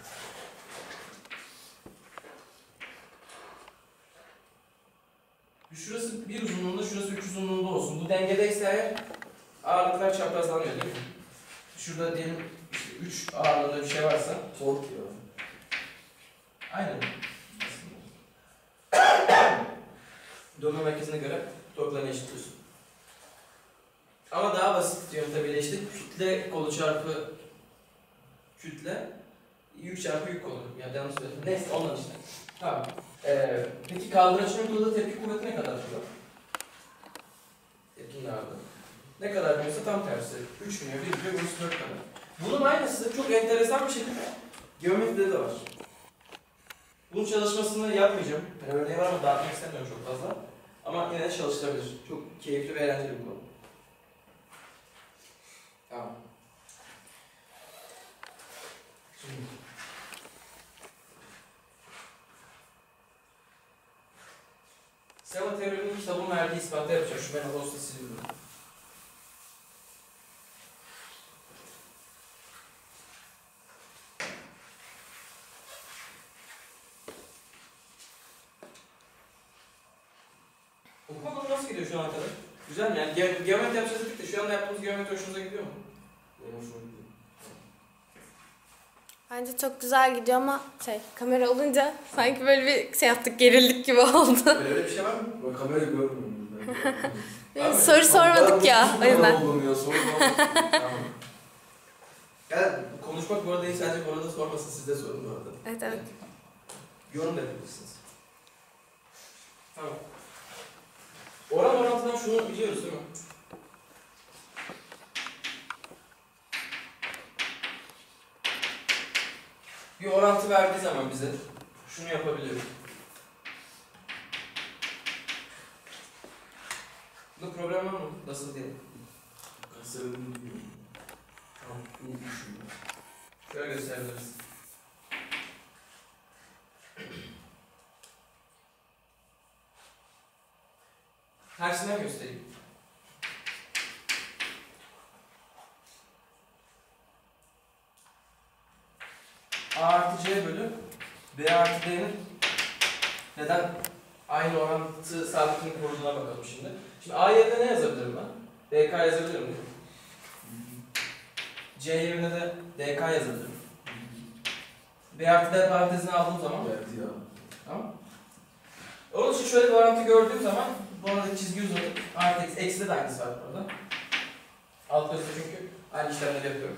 Şurası 1 uzunluğunda, şurası 3 uzunluğunda olsun. Bu dengedeyse eğer ağırlıklar çaprazlanıyor değil mi? Şurada diyelim işte 3 ağırlığında bir şey varsa Tork ya. aynen. Dönme merkezine göre torklarını eşitliyorsun. Ama daha basit yöntemiyle işte kütle kolu çarpı kütle, yük çarpı yük kolu. Yani yanlış söyledim. Neyse ondan işte. Tamam. Peki kaldıraçın uyguladığı tepki kuvveti ne kadar şurada? Tepki nerede? Ne kadar biliyorsa tam tersi. 3 biliyor, 1 biliyor, burası 4 kadar. Bunun aynısı çok enteresan bir şekilde geometride de var. Bunun çalışmasını yapmayacağım. Yani örneği var ama dağıtmak istemiyorum çok fazla. Ama yine de çalışılabilir. Çok keyifli ve eğlenceli bir konu. Tamam. Şimdi. Seva teoreminin kitabın verdiği ispatı yapacağım. Şu ben Ağustos'ta siliyorum. Okuma nasıl gidiyor şu ana kadar? Güzel mi? Yani geometri yapacağız dedik de şu anda yaptığımız geometri hoşunuza gidiyor mu? Benim hoşuma gidiyor. Bence çok güzel gidiyor ama kamera olunca sanki böyle bir şey yaptık, gerildik gibi oldu. Öyle bir şey var mı? Ben kamerayı görmüyorum. Bir soru sormadık ya o yüzden. Oldum ya, soru Tamam. Yani konuşmak bu arada değil, sadece bu arada sormasın, siz de sorun bu arada. Evet evet. Yorum da yapabilirsiniz. Tamam. Oran orantıdan şunu biliyoruz değil mi? Bir orantı verdiği zaman bize şunu yapabiliyoruz. Bu problem var mı? Nasıl diyelim? Sebebini bilmiyorum. Tam bunu düşünüyorum. Şöyle gösterebiliriz. Tersinden göstereyim. A artı C bölü B artı D'nin neden aynı orantı sabitini koruduğuna bakalım şimdi. Şimdi A yerine ne yazabilirim ben? DK yazabilirim değil mi? C yerine de DK yazabilirim. B artı D parantezini aldığım zaman Verdi ya. tamam. Onun için şöyle bir orantı gördüğüm zaman bu arada çizgi uzatıp artı eksi de aynısı var burada. Alt üstte çünkü aynı işlemleri yapıyorum.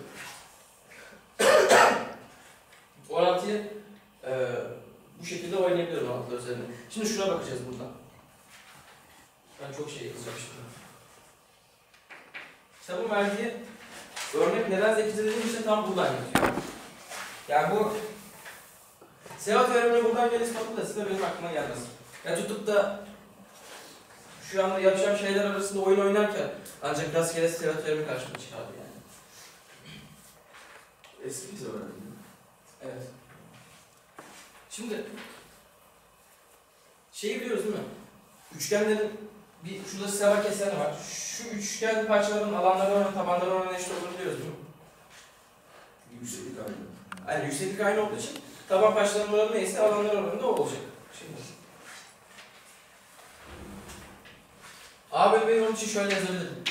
Orantıyı bu şekilde oynayabiliyorum altlar üzerinde. Şimdi şuna bakacağız burada. Ben çok şey yazacağım şimdi. Kitabın verdiği örnek neden zekice dediğim işte tam buradan yazıyor. Yani bu Seva teoremini buradan gel ispatlı da size benim aklıma gelmez. Ya tutup da şu anda yapacağım şeyler arasında oyun oynarken ancak rastgele Seva teoremi karşıma çıkardı yani. Eski bize öğrendim. Evet. Şimdi şeyi biliyoruz değil mi? Üçgenlerin bir şurada seva keseni var. Şu üçgen parçaların alanları oranı, tabanları oranı eşit olduğunu biliyoruz değil mi? Yükseklik aynı. Yani yükseklik aynı olduğu için taban parçaların oranı neyse alanlar oranı da o olacak. Şimdi. A bölü B'yi onun için şöyle yazabilirim.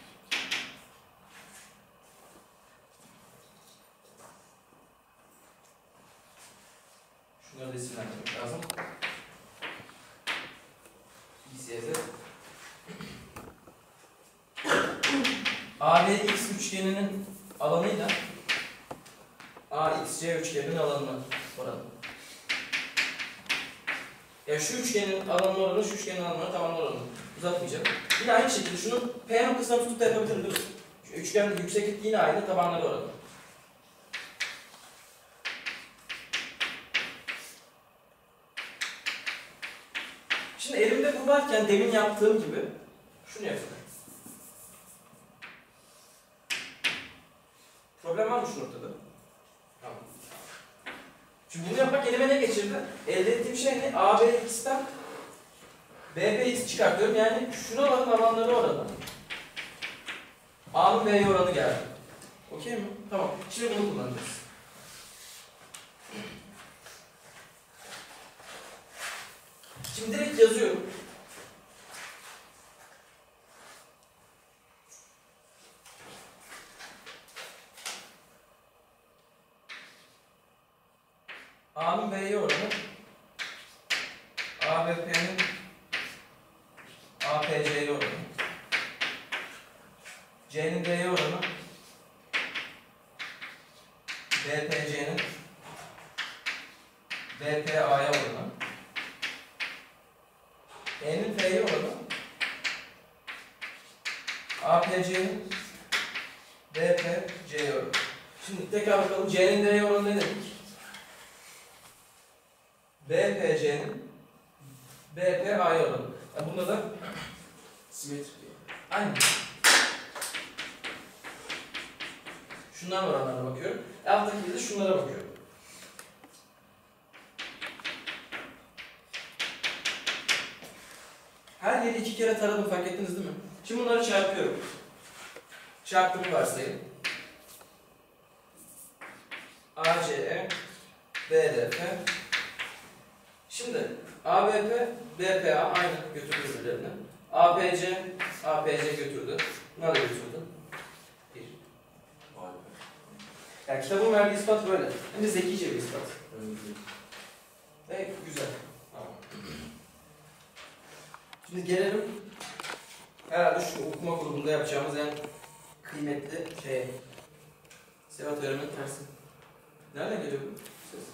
Şunları da isimlendirmek lazım. İCZ. ABX üçgeninin alanıyla AXC üçgeninin alanına oranı. Ya şu üçgenin alanı oranı, şu üçgenin alanı taban oranı. Uzatmayacağım. Yine aynı şekilde şunu P noktasından tutup da yapabilirim değil mi? Şu üçgen yükseklik yine aynı, tabanları oranı. Şimdi elimde bu varken demin yaptığım gibi şunu yapıyorum. Problem var mı şu noktada? Tamam. Şimdi bunu yapmak elime ne geçirdi? Elde ettiğim şey ne? ABX'ten BPX çıkartıyorum. Yani şuraların alanları oranı. A'nın B'ye oranı geldi. Okey mi? Tamam. Şimdi bunu kullanacağız. Şimdi direkt yazıyorum. A'nın B'ye oranı, ABP'nin APC'ye oranı, C'nin D'ye oranı, BPC'nin BPA'ya oranı, E'nin F'ye oranı, APC'nin BPC'ye oranı. Şimdi tekrar bakalım, C'nin D'ye oranı ne dedik? BPC'nin BPA'ya oranı. Yani bunda da Simetrik. aynı. Şunların oranlarına bakıyorum. Alttaki de şunlara bakıyorum. Her yeri 2 kere taradım, fark ettiniz değil mi? Şimdi bunları çarpıyorum. Çarptığımı varsayın. ACE BDF. Şimdi ABP BPA aynı götürdü birbirlerine. APC APC götürdü. Bunlar da götürdü. 1. Vay be. Yani kitabın verdiği ispat böyle. Hem de zekice bir ispat. Öyle değil. Güzel. Tamam. Şimdi gelelim herhalde şu okuma grubunda yapacağımız en kıymetli şey. Sevat öğrenmenin tersi. Nereden geliyor bu ses?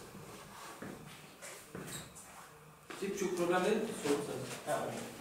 Çok problem değil mi? Soğuk tabii. Ha, okay.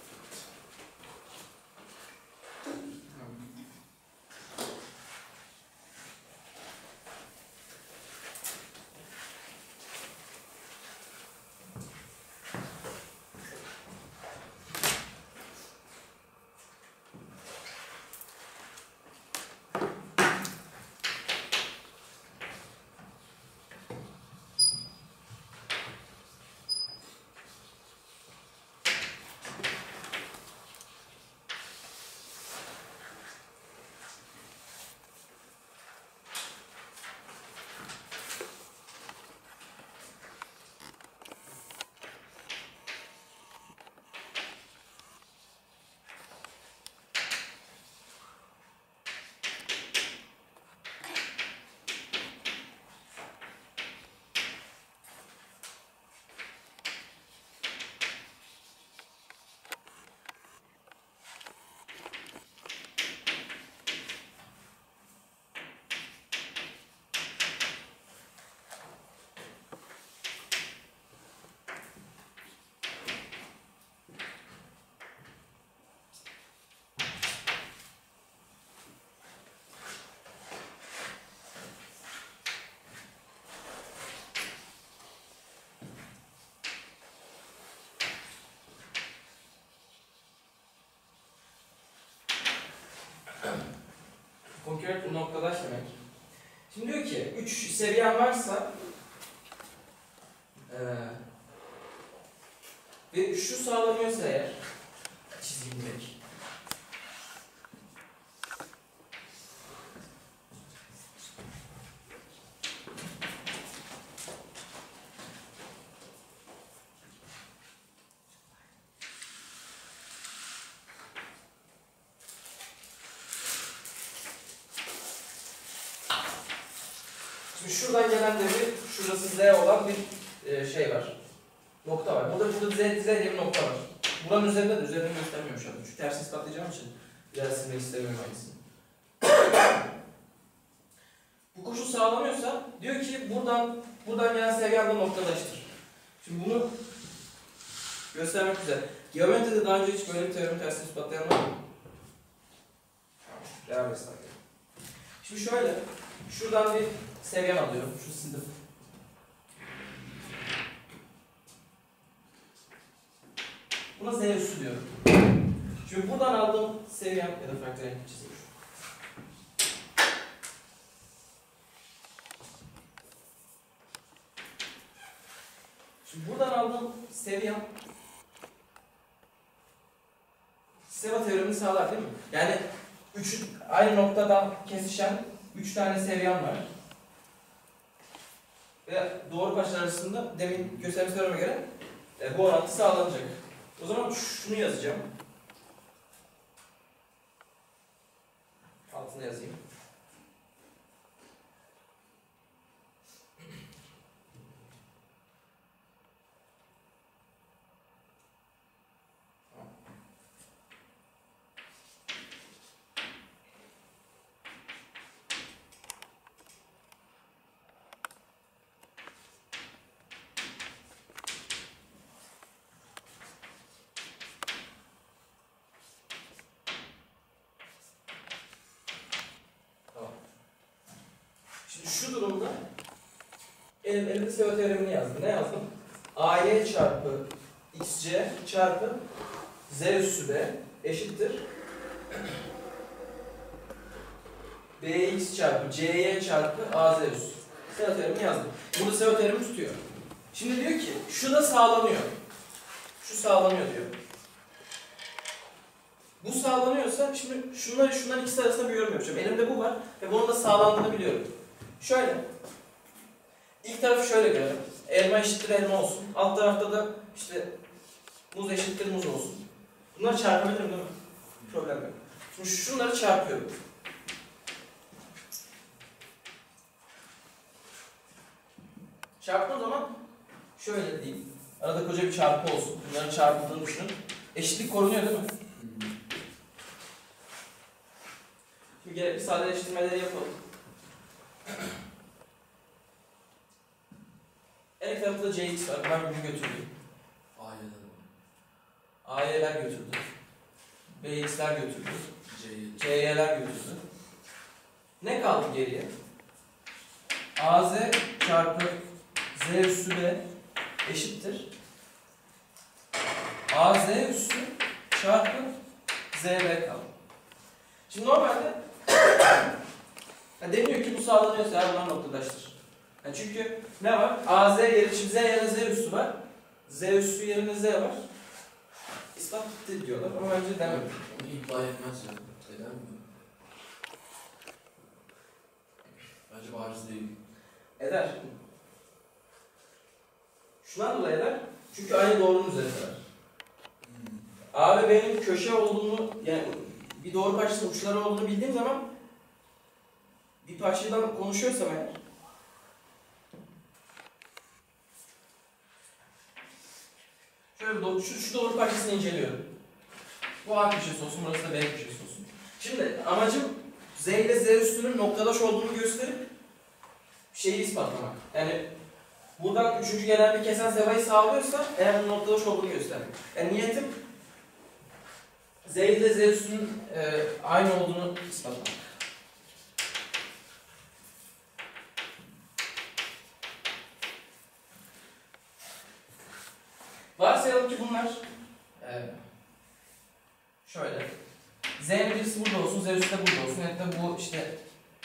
Konkret noktadaş demek. Şimdi diyor ki 3 seviyen varsa ve şu sağlanıyorsa eğer çizgimdeki şimdi şuradan gelen de bir, şurası Z olan bir şey var. Nokta var. Burada Z diye bir nokta var. Buranın üzerinde de, üzerinde göstermiyorum şu an. Çünkü tersi ispatlayacağım için biraz silmek istemiyorum aynısını. Bu koşul sağlanıyorsa diyor ki buradan gelen seviyemle noktadaştır. Şimdi bunu göstermek üzere. Geometride daha önce hiç böyle bir teoremi tersini ispatlayan var mı? Devam etsin. Şimdi şöyle, şuradan bir seviyem alıyorum, şu sildim. Buna Z üssü diyorum. Şimdi buradan aldığım seviyem ya da farklı renk çizeyim. Şimdi buradan aldığım seviyem Seva teoremini sağlar değil mi? Yani aynı noktadan kesişen 3 tane seviyem var. Ve doğru başlar arasında demin gösterdiğim teoreme göre bu orantı sağlanacak. O zaman şunu yazacağım. Altına yazayım. Şimdi şu durumda elimde Seva teoremini yazdım. Ne yazdım? AY çarpı XC çarpı Z üssü B eşittir BX çarpı CY çarpı AZ üssü. Seva teoremini yazdım. Burada Seva teoremi tutuyor. Şimdi diyor ki şu da sağlanıyor. Şu sağlanıyor diyor. Bu sağlanıyorsa şimdi şunların ikisi arasında bir yorum yapacağım. Elimde bu var ve bunun da sağlandığını biliyorum. Şöyle. İlk tarafı şöyle görelim. Elma eşittir elma olsun. Alt tarafta da işte muz eşittir muz olsun. Bunları çarpabilirim değil mi? Problem yok. Şimdi şunları çarpıyorum. Çarptığım zaman şöyle diyeyim. Arada koca bir çarpı olsun. Bunların çarpıldığını düşünün. Eşitlik korunuyor değil mi? Şimdi gerekli sadeleştirmeleri yapalım. En tarafta da Cx var. Ben bunu götürdüm. A'y'ler götürdü. Bx'ler götürdü. C'y'ler götürdü. Ne kaldı geriye? AZ çarpı Z üssü B eşittir AZ üssü çarpı ZB kaldı. Şimdi normalde deniyor ki bu sağlanıyorsa her bunlar noktadaştır. Çünkü ne var? AZ yerine, şimdi Z yerine Z üssü var. Z üssü yerine Z var. İspat bitti diyorlar ama bence demem. Onu iddia etmez ya. Eder mi? Bence bariz değil. Eder. Şundan dolayı eder. Çünkü aynı doğrunun üzerindeler. A ve B'nin köşe olduğunu, yani bir doğru parçasının uçları olduğunu bildiğim zaman bir parçadan konuşuyorsam eğer şöyle şu doğru parçasını inceliyorum. Bu A köşesi olsun, burası da B köşesi olsun. Şimdi amacım Z ile Z üstünün noktadaş olduğunu gösterip şeyi ispatlamak. Yani buradan üçüncü gelen bir kesen zevayı sağlıyorsa eğer bunun noktadaş olduğunu göstermek. Yani niyetim Z ile Z üstünün aynı olduğunu ispatlamak. Varsayalım ki bunlar şöyle. Z'nin birisi burada olsun, Z üstü de burada olsun. Hatta bu işte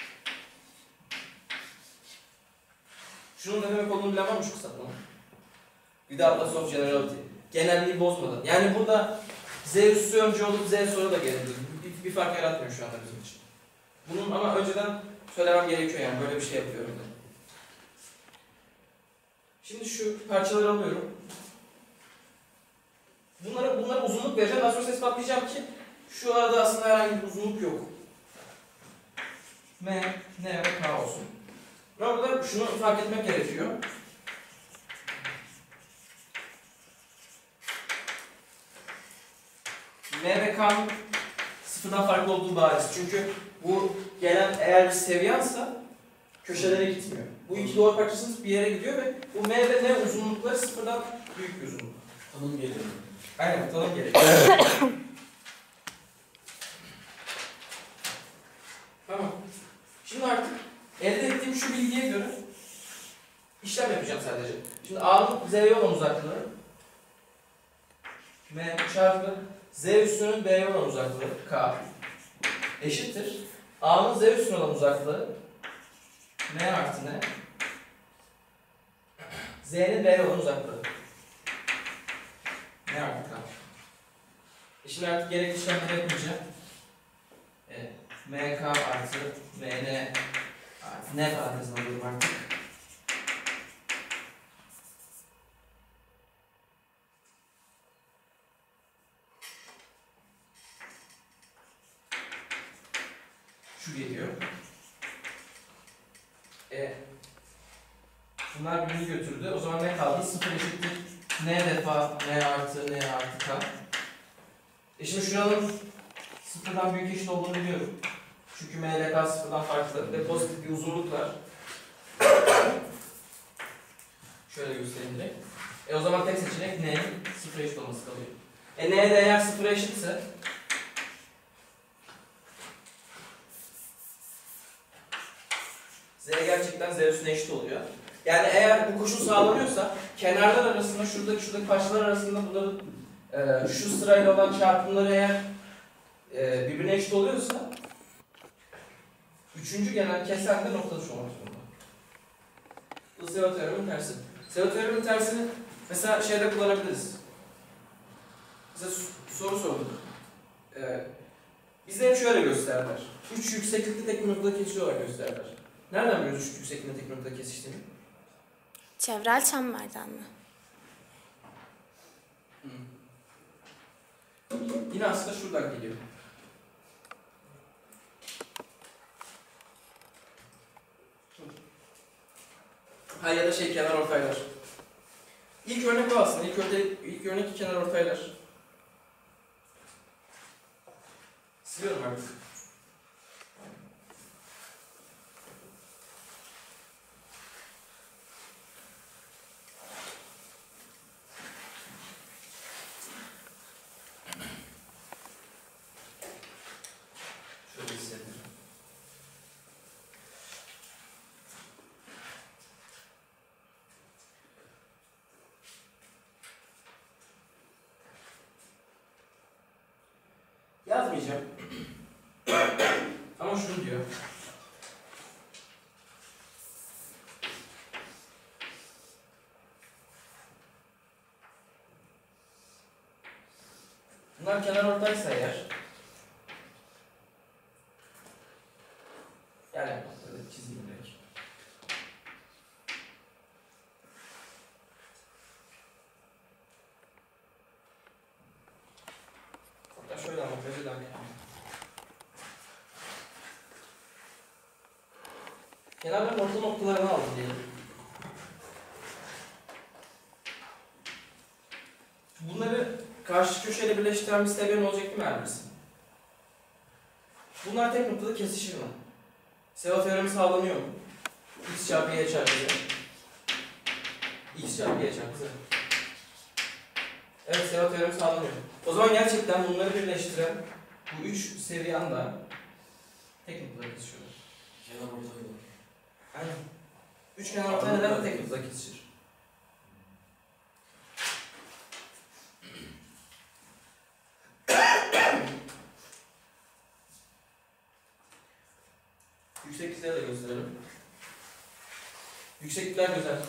şunun ne demek olduğunu bilen var mı şu kısaltma? Without loss of generality. Genelliği bozmadan. Yani burada Z üssü önce olup Z sonra da gelebilir. Bir fark yaratmıyor şu anda bizim için. Bunun ama önceden söylemem gerekiyor yani. Böyle bir şey yapıyorum da. Şimdi şu parçaları alıyorum. Bunlara uzunluk vereceğim. Daha sonra ispatlayacağım ki şu arada aslında herhangi bir uzunluk yok. M, N ve K olsun. Ama burada şunu fark etmek gerekiyor. M ve K'nın sıfırdan farklı olduğu bariz. Çünkü bu gelen eğer bir seviyensa köşelere gitmiyor. Bu iki doğru parçasının bir yere gidiyor ve bu M ve N uzunlukları sıfırdan büyük bir uzunluk. Tanım geliyor. Aynen, tanım gerekiyor. Tamam. Şimdi artık elde ettiğim şu bilgiye göre işlem yapacağım sadece. Şimdi A'nın Z'ye olan uzaklığı M çarpı Z üstünün B'ye olan uzaklığı K eşittir. A'nın Z üstüne olan uzaklığı M artı N, Z'nin B'ye olan uzaklığı M artı K. Şimdi artık gerekli işlemleri yapacağım. MK artı MN artı N parantezine alıyorum artık. Şu geliyor. Bunlar birbirini götürdü. O zaman ne kaldı? 0 eşittir N defa N artı K. Şimdi şuranın sıfırdan büyük eşit olduğunu biliyorum. Çünkü M ile K sıfırdan farklı ve pozitif bir uzunluk var. Şöyle göstereyim direkt. O zaman tek seçenek N'nin sıfıra eşit olması kalıyor. N de eğer sıfıra eşitse Z gerçekten Z üstüne eşit oluyor. Yani eğer bu koşul sağlanıyorsa kenarlar arasında, şuradaki parçalar arasında bunların şu sırayla olan çarpımları eğer birbirine eşit oluyorsa üçüncü gelen kesen de nokta dışı olmak zorunda. Bu Seva teoremin tersi. Seva teoremin tersini mesela şeyde kullanabiliriz. Mesela soru sorduk. Bize hep şöyle gösterdiler. 3 yükseklikte tek bir noktada kesiyor olarak gösterdiler. Nereden biliyoruz 3 yüksekliğinde tek bir noktada kesiştiğini? Çevrel çemberden mi? Yine aslında şuradan geliyor. Ha ya da kenar ortaylar. İlk örnek o aslında. İlk örnek kenar ortaylar. Siliyorum artık. Şöyle hissedelim. Yazmayacağım. Ama şunu diyor. Bunlar kenar ortaysa eğer yani böyle çizeyim direkt. Hatta şöyle anlatayım. Kenarların orta noktalarını aldım diyelim. Bunları karşı köşeyle birleştiren bir stepen olacak değil mi her birisi? Bunlar tek noktada kesişir mi? Seva teoremi sağlanıyor mu? X çarpı Y çarpı Z. X çarpı Y çarpı Z. Evet, Seva teoremi sağlanıyor. O zaman gerçekten bunları birleştiren bu üç seviyen de tek noktada kesişiyorlar. Kenar ortaylar. Aynen. Üç kenar ortaya neden tek noktada kesişir? Yükseklikleri de gösterelim. Yükseklikler güzel.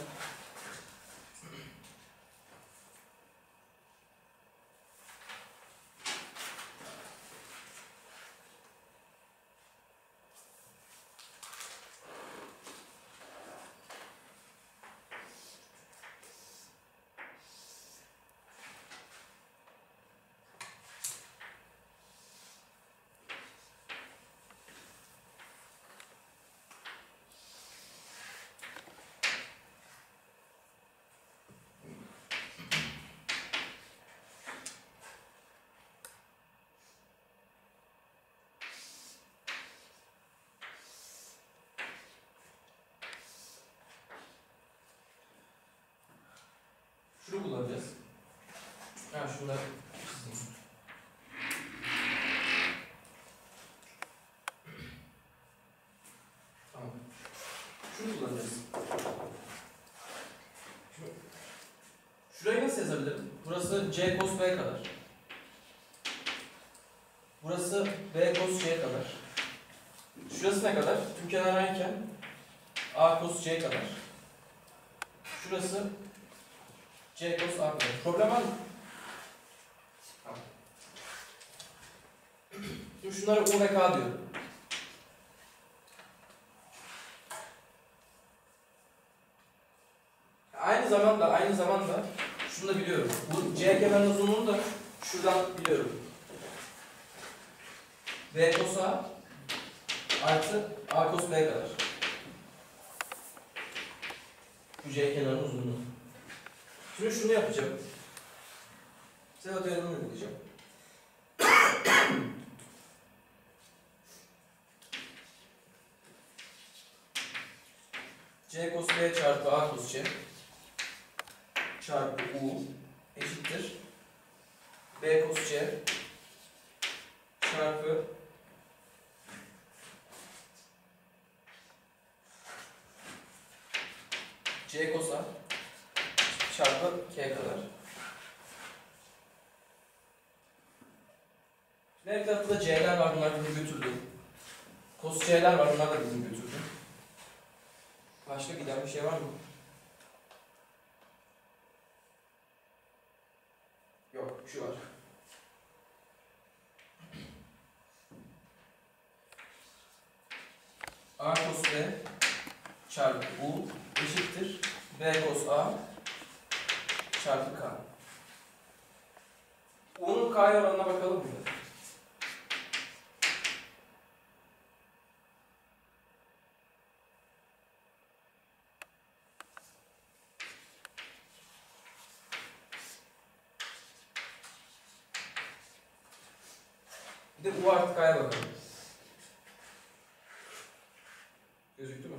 şunu da çizeyim. Tamam. Şunu kullanacağız. Şurayı nasıl yazabilirim? Burası C cos B kadar. Burası B cos C kadar. Şurası ne kadar? Tüm kenar aynıken A cos C kadar. Şurası C cos A kadar. Problem var mı? Tamam. Şimdi şunlara U ve K diyorum. Aynı zamanda şunu da biliyorum. Bu C kenarının uzunluğunu da şuradan biliyorum. B cos A artı A cos B kadar. Bu C kenarının uzunluğu. Şimdi şunu yapacağım. Sedat teoremini uygulayacağım. C cos B çarpı A cos C çarpı U eşittir B cos C çarpı C cos A çarpı K kadar. Her tarafta C'ler var, bunlar bizi götürdü. Cos C'ler var, bunlar da bizi götürdü. Başka giden bir şey var mı? Yok, şu var. A cos B çarpı U eşittir B cos A çarpı K. U'nun K'ya oranına bakalım mı? Bir de U artı K'ya bakalım. Gözüktü mü?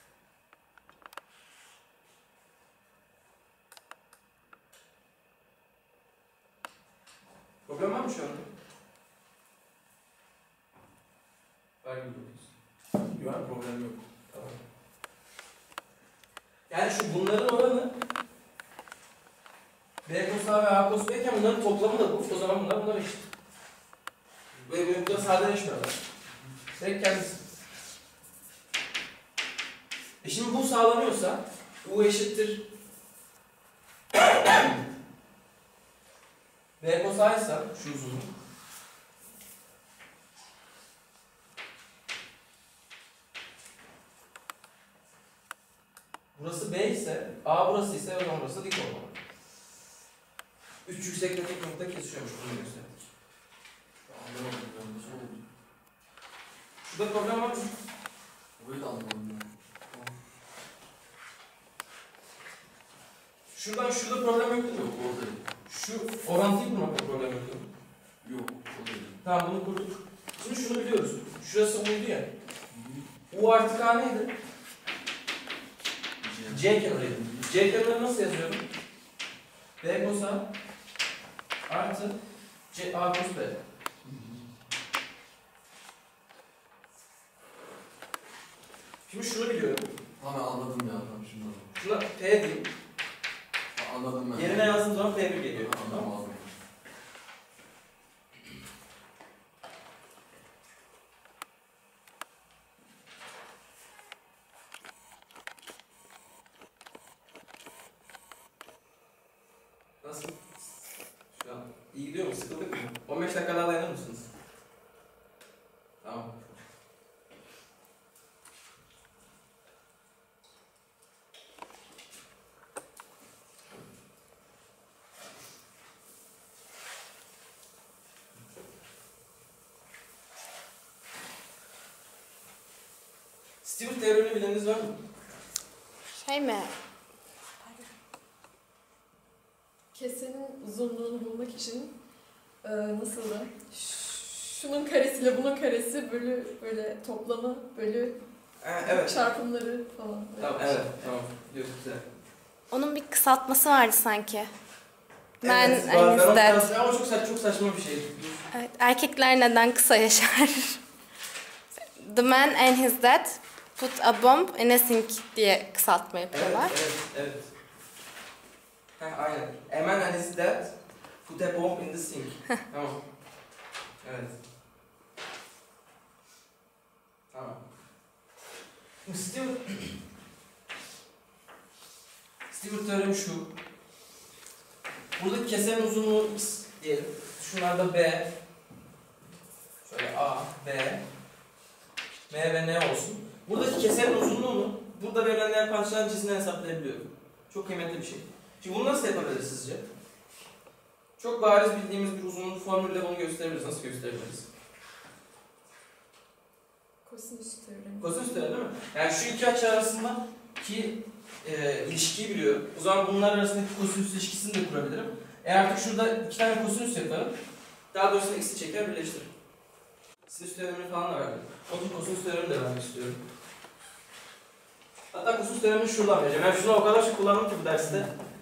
Problem var mı şu anda? Belki biliyoruz. Yok, problem yok. Tamam. Yani şu bunların oranı B cos A ve A cos B iken bunların toplamı da bu. O zaman bunlar eşit. Ve bu da sadeleşmiyorlar. Direkt kendisi. Şimdi bu sağlanıyorsa U eşittir B cos A ise şu uzunluk. Burası B ise, A burası ise o zaman burası dik olmalı. Üç yükseklik nokta kesişiyormuş, bunu gösterdik. Anlamadım ben, nasıl oldu? Şurada problem var mı? Burayı da anlamadım ben. Şurada problem yok değil mi? Yok, oradayım. Şu orantıyı kurmakta problem yok değil mi? Yok, oradayım. Tamam, bunu kurduk. Şimdi şunu biliyoruz. Şurası U'ydu ya. U artı K neydi? C kenarıydı. C kenarı nasıl yazıyorum? B cos A artı A cos B. Şimdi şunu biliyorum. Tamam, anladım ya. Tamam, şimdi anladım. Şuna P diyeyim. Anladım ben. Yerine yazdığım zaman P1 geliyor. Anladım, anladım. Nasıl? Şu an iyi gidiyor mu? Sıkıldık mı? 15 dakika daha dayanır mısınız? Tamam. Stewart teoremini bileniniz var mı? Şey mi? Kesenin uzunluğunu bulmak için nasıldı? Şunun karesiyle bunun karesi bölü böyle toplamı bölü Evet. çarpımları falan. Tamam, evet. Tamam. Güzel. Onun bir kısaltması vardı sanki. Man Evet, and his ben onu dad. biraz- ama çok saçma bir şey. Evet, erkekler neden kısa yaşar? The man and his dad put a bomb in a sink diye kısaltma Evet, yapıyorlar. evet. Heh, aynen. A man and his dad put a bomb in the sink. Tamam. Evet. Tamam. Şimdi Stewart teoremi şu. Buradaki kesenin uzunluğu x diyelim. Şunlar da b. Şöyle a, b, m ve n olsun. Buradaki kesenin uzunluğunu burada verilen değer parçaların cinsinden hesaplayabiliyorum. Çok kıymetli bir şey. Şimdi bunu nasıl yapabiliriz sizce? Çok bariz bildiğimiz bir uzunluğun formülüyle bunu gösterebiliriz. Nasıl gösterebiliriz? Kosinüs teoremi. Kosinüs teoremi değil mi? Yani şu iki açı arasındaki ilişkiyi biliyorum. O zaman bunlar arasındaki kosinüs ilişkisini de kurabilirim. Artık şurada iki tane kosinüs yaparım. Daha doğrusu x'i çeker birleştiririm. Sinüs teoremini falan da verdim. Bakın kosinüs teoremini de vermek istiyorum. Hatta kosinüs teoremini şuradan vereceğim. Ben şunu o kadar çok kullandım ki bu derste.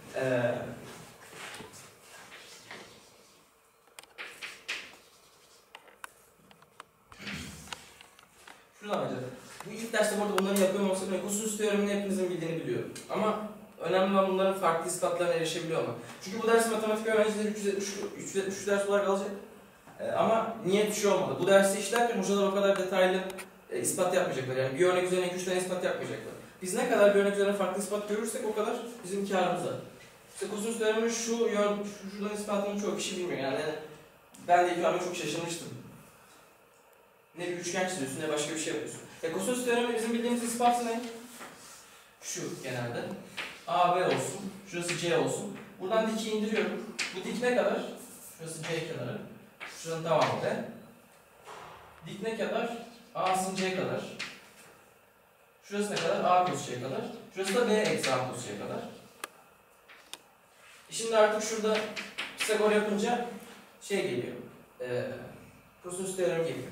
Şuradan vereceğim. Bu ilk derste burada bunları yapıyorum olsa bile kosinüs teoremini hepinizin bildiğini biliyorum. Ama önemli olan bunların farklı ispatlarına erişebiliyor olmak. Çünkü bu ders matematik öğrencileri 373 ders olarak alacak. Ama niyet şu olmalı. Bu dersi işlerken hocalar o kadar detaylı ispat yapmayacaklar. Yani bir örnek üzerine 2-3 tane ispat yapmayacaklar. Biz ne kadar bir örnek üzerine farklı ispat görürsek o kadar bizim kârımıza. İşte kosinüs teoreminin şuradan ispatını çoğu kişi bilmiyor. Yani ben de ilk anda çok şaşırmıştım. Ne bir üçgen çiziyorsun ne başka bir şey yapıyorsun. Kosinüs teoremi bizim bildiğimiz ispatı ne? Şu genelde. A, B olsun. Şurası C olsun. Buradan diki indiriyorum. Bu dik ne kadar? Şurası C kenarı. Şuranın tamamı B. Dik ne kadar? A'sın C kadar. Şurası ne kadar? A cos C kadar. Şurası da B eksi A cos C kadar. Şimdi artık şurada Pisagor yapınca şey geliyor. Kosinüs teoremi geliyor.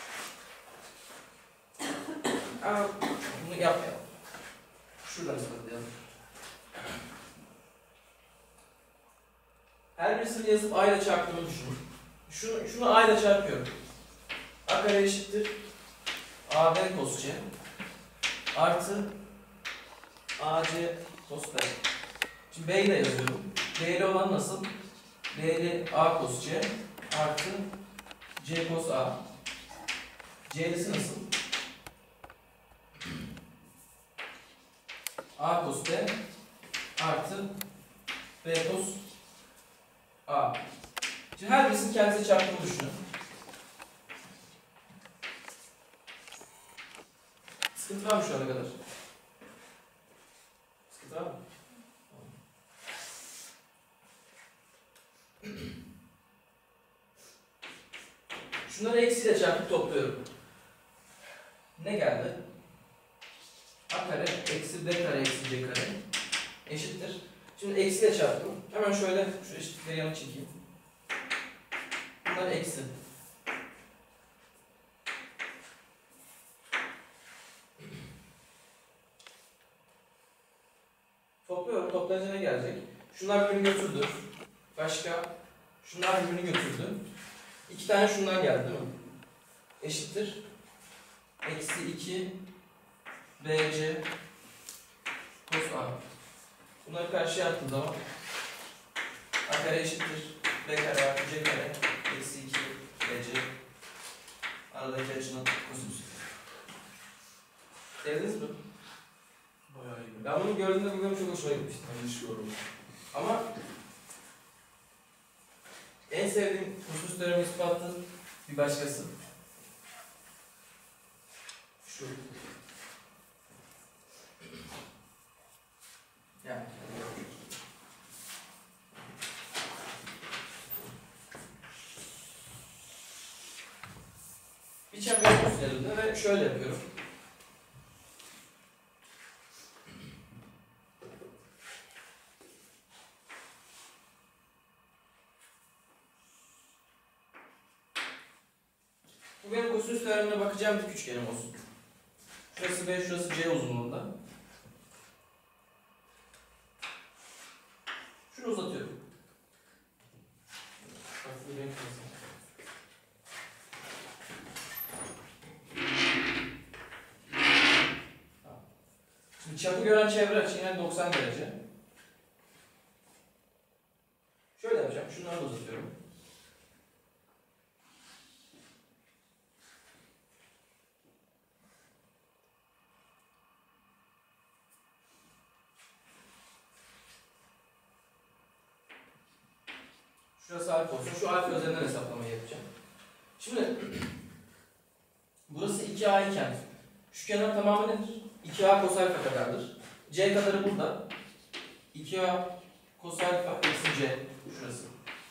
Ama bunu yapmayalım. Şuradan ispatlayalım. Her birisini yazıp A ile çarptığımı düşünün. Şunu A ile çarpıyorum. A kare eşittir AB cos C artı AC cos B. Şimdi B ile yazıyorum. B ile olan nasıl? B ile A cos C artı C cos A. C'lisi nasıl? A cos B artı B cos A. Şimdi her birisinin kendisi çarptığını düşünün. Sıkıntı var mı şu ana kadar? Sıkıntı var mı? Şunları eksiyle çarpıp topluyorum. Ne geldi? A kare eksi B kare eksi C kare eşittir. Şimdi eksiyle çarptım. Hemen şöyle şu eşitlikleri yana çekeyim. Bunlar eksi. Topluyorum. Toplayınca ne gelecek? Şunlar birbirini götürdü. Başka? Şunlar birbirini götürdü. 2 tane şundan geldi değil mi? Eşittir. Eksi 2 BC cos A. Bunları karşıya attığım zaman A kare eşittir B kare artı C kare eksi 2 BC aradaki açının kosinüsü. Sevdiniz mi? Bayağı iyi. Ben bunu gördüğümde bu benim çok hoşuma gitmişti. Paylaşıyorum. Ama en sevdiğim kosinüs teoremi ispatı bir başkası. Şu. Yani. Bir çember tutsun elimde ve şöyle yapıyorum. Bu benim kosinüs teoremine bakacağım dik üçgenim olsun. Şurası B, şurası C uzunluğunda. Şunu uzatıyorum. çapı gören çevre açı yine 90 derece. Şöyle yapacağım. Şunları da uzatıyorum. Şurası alfa olsun. Şu alfa üzerinden hesaplamayı yapacağım. Şimdi burası 2a iken şu kenar tamamı nedir? 2a cos alfa kadardır. C kadarı burada. 2a cos alfa eksi c. Şurası.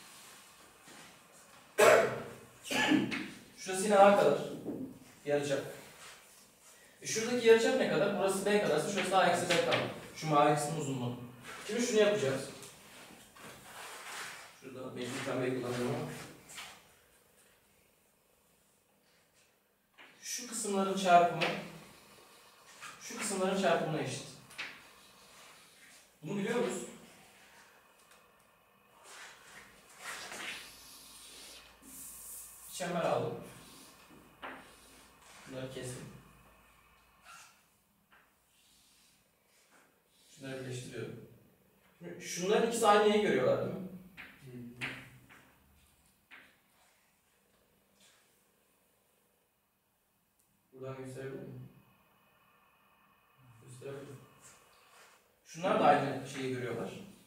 Şurası yine a kadar. Yarıçap. Şuradaki yarıçap ne kadar? Burası b kadarsa şurası a eksi b kadar. Şu mavi kısmın uzunluğu. Şimdi şunu yapacağız. Şurada mecbur pembeyi kullanıyorum ama. Şu kısımların çarpımı şu kısımların çarpımına eşit. Bunu biliyor musunuz? Çember aldım. Bunları kestim. Şunları birleştiriyorum. Şimdi şunların ikisi aynı yeri görüyorlar değil mi? Buradan gösterebilir miyim? Gösterebilirim. Şunlar da aynı şeyi görüyorlar.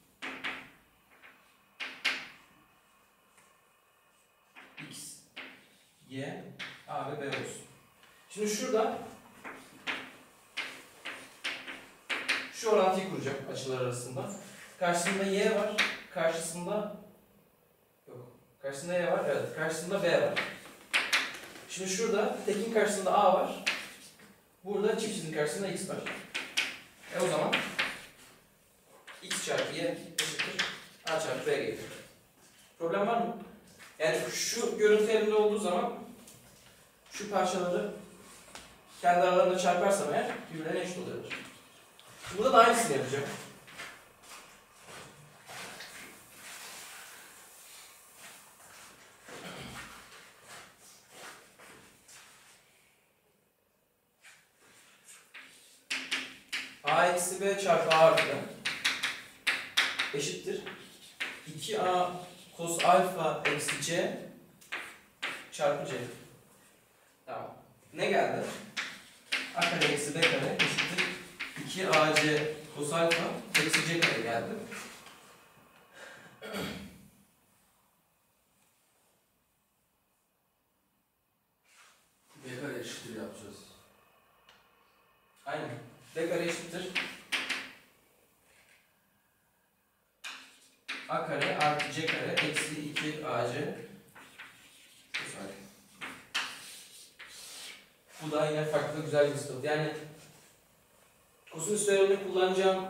X, Y, A ve B olsun. Şimdi şurada şu orantıyı kuracağım açılar arasında. Karşısında Y var, karşısında yok. Karşısında Y var, evet. Karşısında B var. Şimdi şurada tekin karşısında A var. Burada çift çizginin karşısında X var. O zaman X çarpı Y eşittir A çarpı B gelir. Problem var mı? Yani şu görüntü elimde olduğu zaman şu parçaları kendi aralarında çarparsam eğer birbirlerine eşit oluyorlar. Burada da aynısını yapacağım. A eksi B çarpı A artı B eşittir 2A cos alfa eksi C çarpı C. Tamam. Ne geldi? A kare eksi B kare eşittir 2AC cos alfa eksi C kare geldi. B kare eşittir yapacağız. Aynen. B kare eşittir A kare artı C kare eksi 2AC. Bu da yine farklı güzel bir sıkıntı. Yani kosinüs teoremini kullanacağım.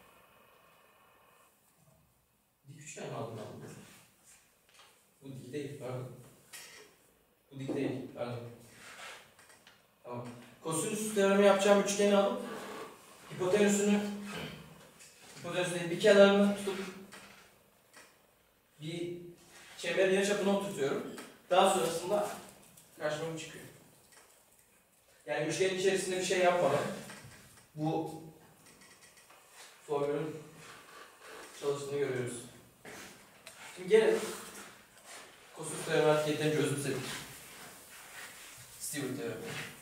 Dik üçgen mi aldım ben? Bu dik değil, pardon. Bu dik değil, pardon. Tamam. Kosinüs teoremi yapacağım üçgeni alıp hipotenüsünü bir kenarını tutup bir çemberin yarıçapını tutuyorum. Daha sonrasında karşıma bu çıkıyor. Yani üçgenin içerisinde bir şey yapmadan bu formülün çalıştığını görüyoruz. Şimdi gelelim kosinüs teoremi artık yeterince özümsedik. Stewart teoremi.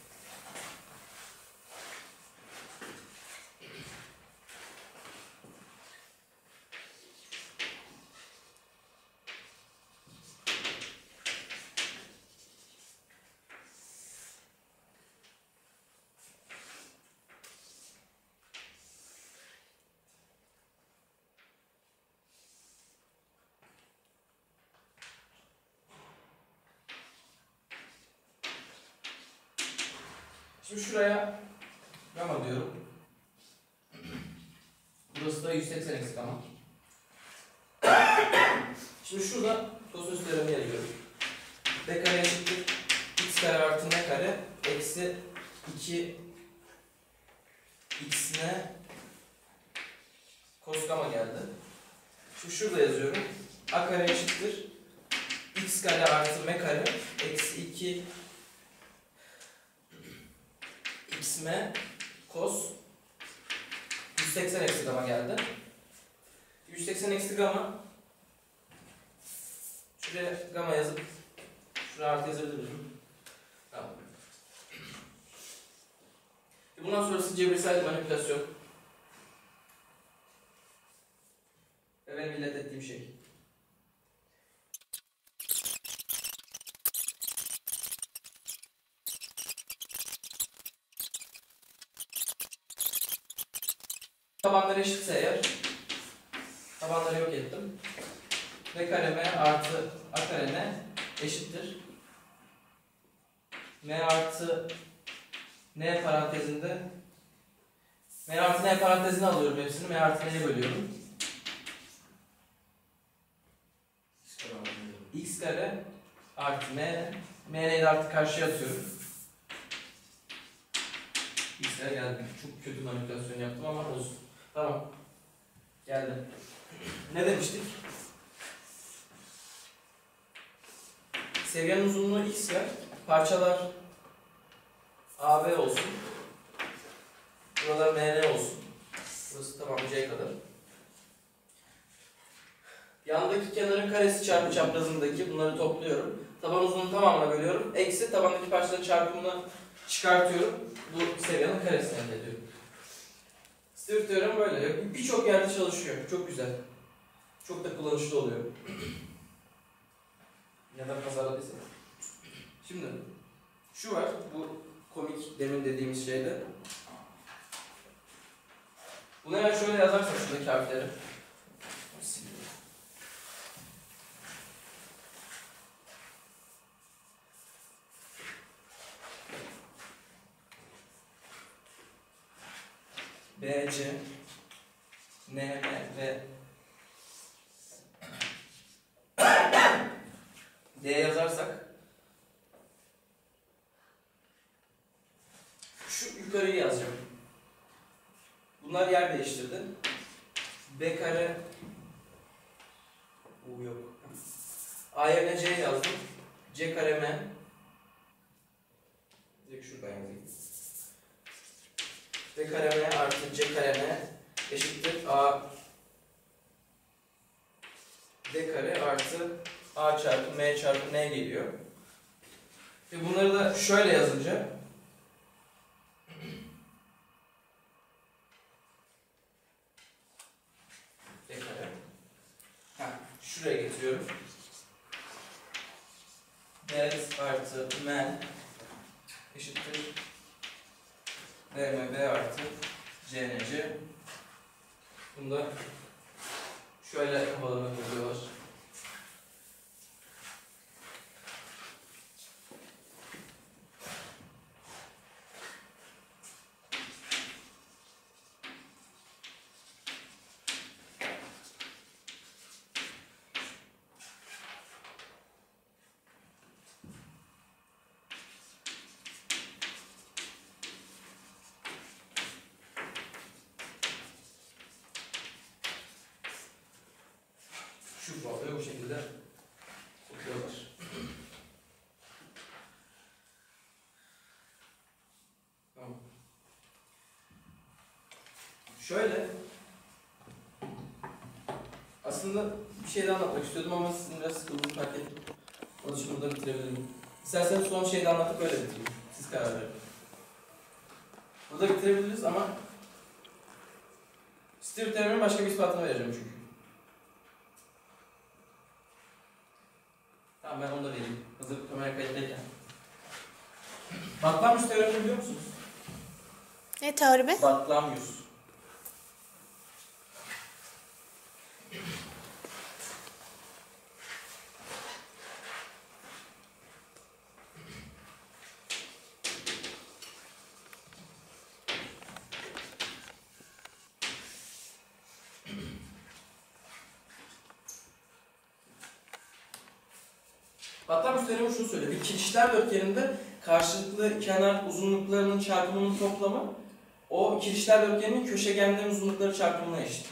Şimdi şuraya gamma diyorum. Burası da 180 eksi gamma. Şimdi şurada kosinüs teoremini yazıyorum. B kare eşittir x kare artı n kare eksi 2 x n cos gamma geldi. Şimdi şurada yazıyorum. A kare eşittir x kare artı m kare eksi 2 x m cos 180 eksi gamma geldi. 180 eksi gamma. Şuraya gamma yazıp şuraya artı yazabilirim. Tamam. Bundan sonrası cebirsel manipülasyon. Ve benim illet ettiğim şey. Tabanları eşitse eğer, tabanları yok ettim. V kare m artı a kare n eşittir. M artı n parantezinde m artı n parantezine alıyorum hepsini. M artı n'ye bölüyorum. X kare artı m. M'yi de artık karşıya atıyorum. X kare geldi. Çok kötü manipülasyon yaptım ama olsun. Tamam. Geldi. Ne demiştik? Seviyenin uzunluğu x ver. Parçalar AB olsun. Buralar MN olsun. Burası tamam C kadar. Yandaki kenarın karesi çarpı çaprazındaki bunları topluyorum. Taban uzunluğunun tamamına bölüyorum. Eksi tabandaki parçaların çarpımını çıkartıyorum. Bu seviyenin karesini elde ediyorum. Stewart teoremi böyle. Birçok yerde çalışıyor. Çok güzel. Çok da kullanışlı oluyor. Ya da pazarladıysa. Şimdi şu var. Bu komik demin dediğimiz şeyde. Bunu eğer şöyle yazarsak şuradaki harfleri. B, C, N, M ve D yazarsak şu yukarıyı yazacağım. Bunlar yer değiştirdi. B kare yok. A yerine C yazdım. C kare M. Direkt şuradan yazayım. B kare M artı C kare M eşittir A D kare artı A çarpı M çarpı N geliyor. Ve bunları da şöyle yazınca D kare şuraya getiriyorum. D artı M eşittir DMB artı CNC. Bunu da şöyle kafalarına koyuyorlar. Şu bağlıyor bu şekilde kopuyorlar. Tamam. Şöyle aslında bir şey daha anlatmak istiyordum ama sizin biraz sıkıldığını fark ettim. Onun için burada bitirebilirim. İsterseniz son şeyi de anlatıp öyle bitireyim. Siz karar verin. Burada bitirebiliriz ama Stewart teoreminin başka bir ispatını vereceğim çünkü. Tamam ben onu da vereyim. Hazır kamera kayıttayken. Batlamyus teoremini biliyor musunuz? Ne teori be? Batlamyus. Batlamyus teoremi şunu söylüyor. Bir kirişler dörtgeninde karşılıklı kenar uzunluklarının çarpımının toplamı o kirişler dörtgeninin köşegenlerin uzunlukları çarpımına eşit.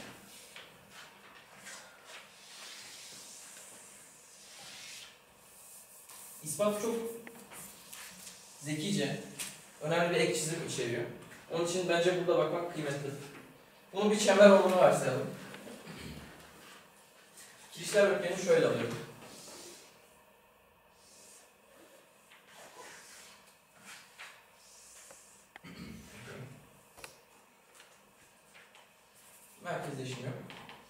İspatı çok zekice, önemli bir ek çizim içeriyor. Onun için bence burada bakmak kıymetli. Bunun bir çember olduğunu varsayalım. Kirişler örtgenini şöyle alıyorum. Merkezleşim yok.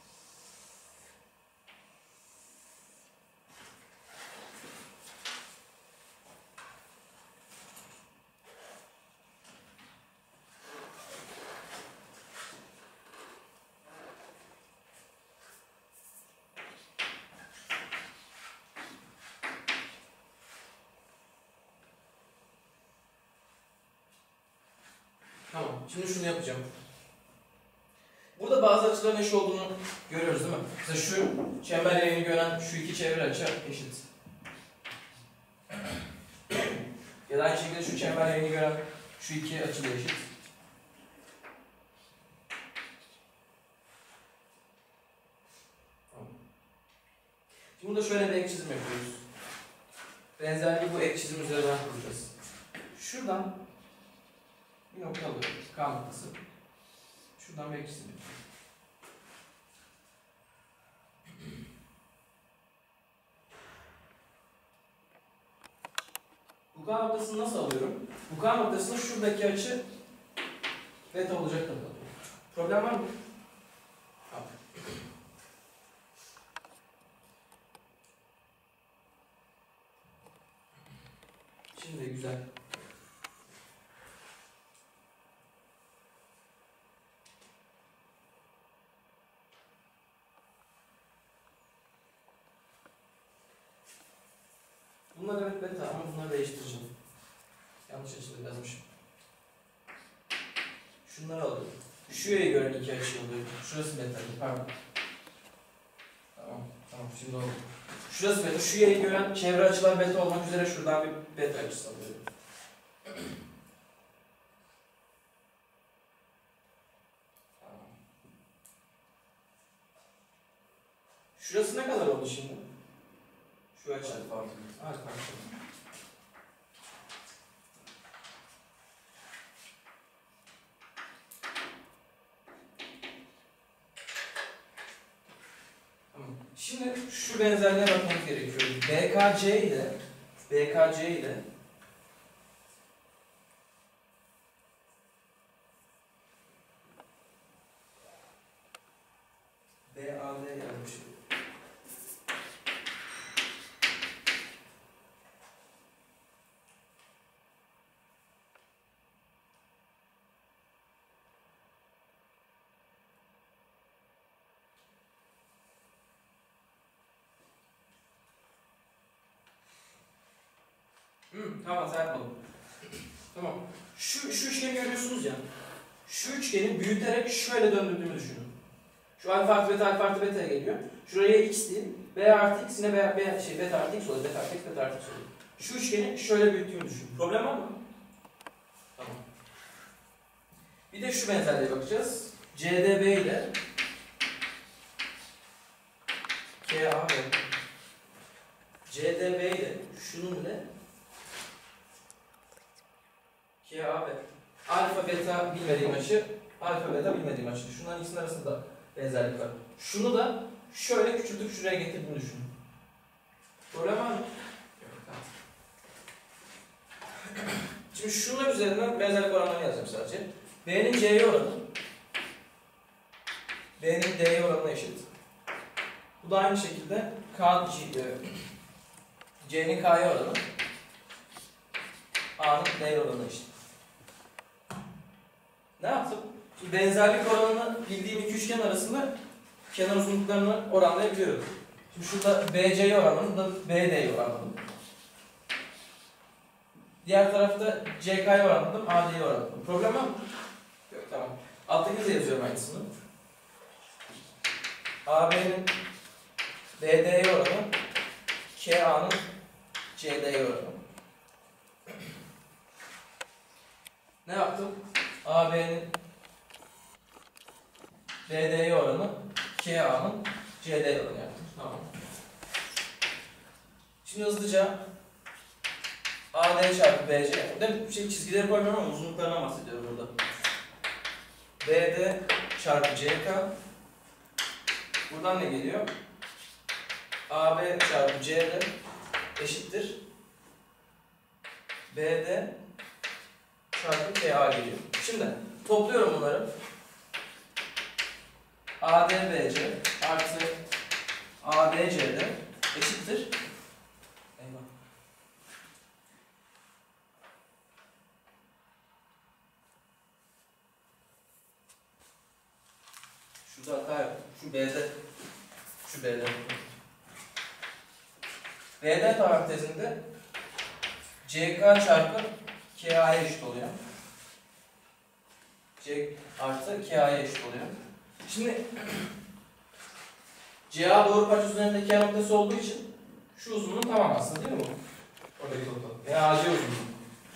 Tamam, şimdi şunu yapacağım. Burada bazı açıların eşit olduğunu görüyoruz değil mi? Mesela şu çember yayını gören şu iki çevre açı eşit. Ya da aynı şekilde şu çember yayını gören şu iki açı da eşit. Tamam. Şimdi burada şöyle bir ek çizim yapıyoruz. Benzerliği bu ek çizim üzerinden kuracağız. Şuradan bir nokta alıyorum. K noktası. Şuradan bir ek çizim yapıyorum. Bu K noktasını nasıl alıyorum? Bu K noktasını şuradaki açı beta olacak tabii alıyorum. Problem var mı? Tamam. Şimdi güzel. Bunlar evet beta ama bunları değiştireceğim. Yanlış açıları yazmışım. Şunları alıyorum. Şu yayı gören iki açı alıyorum. Şurası beta, pardon. Tamam şimdi oldu. Şurası beta, şu yayı gören çevre açılar beta olmak üzere şuradan bir beta açısı alıyorum. Tamam. Şurası ne kadar oldu şimdi? Şu açı farklı. Evet, farklı. Tamam. Şimdi şu benzerliğe bakmamız gerekiyor. BKC ile BAD yazmışım. Tamam, sen yapalım. Tamam. Şu üçgeni görüyorsunuz ya. Şu üçgeni büyüterek şöyle döndürdüğümü düşünün. Şu alfa artı beta alfa artı beta'ya geliyor. Şuraya x diyeyim. B artı x yine beta artı x oluyor. Beta artı x beta artı x oluyor. Şu üçgeni şöyle büyüttüğümü düşünün. Problem var mı? Tamam. Bir de şu benzerliğe bakacağız. CDB ile KAB. CDB ile şunun ile KAB. Alfa beta bilmediğim açı, alfa beta bilmediğim açı. Şunların ikisinin arasında benzerlik var. Şunu da şöyle küçültüp şuraya getirdiğini düşünün. Problem var mı? Yok. Şimdi şunlar üzerinden benzerlik oranlarını yazacağım sadece. B'nin C'ye oranı B'nin D'ye oranına eşit. Bu da aynı şekilde C'nin K'ya oranı A'nın D'ye oranına eşit. Ne yaptım? Şimdi benzerlik oranını bildiğim iki üçgen arasında kenar uzunluklarını oranlayabiliyorum. Şimdi şurada BC'ye oranladım, burada BD'ye oranladım. Diğer tarafta CK'ye oranladım, AD'ye oranladım. Problem var mı? Yok, tamam. Alttakini de yazıyorum aynısını. AB'nin BD'ye oranı, KA'nın CD'ye oranı. Ne yaptım? AB'nin BD'ye oranı, KA'nın CD'ye oranı yaptım. Tamam. Şimdi hızlıca AD çarpı BC. Çizgileri koymuyorum ama uzunluklarına bahsediyorum burada. BD çarpı CK. Buradan ne geliyor? AB çarpı CD eşittir BD çarpı KA geliyor. Şimdi topluyorum bunları. ADBC artı ADCD eşittir. Eyvah. Şurada hata yok. Şu B'de. Şu B'de. BD parantezinde CK çarpı KA'ya eşit oluyor. C artı KA'ya eşit oluyor. Şimdi CA doğru parça üzerindeki K noktası olduğu için şu uzunluğun tamam aslında değil mi bu? Oradaki toplam. Yani AC uzunluğu.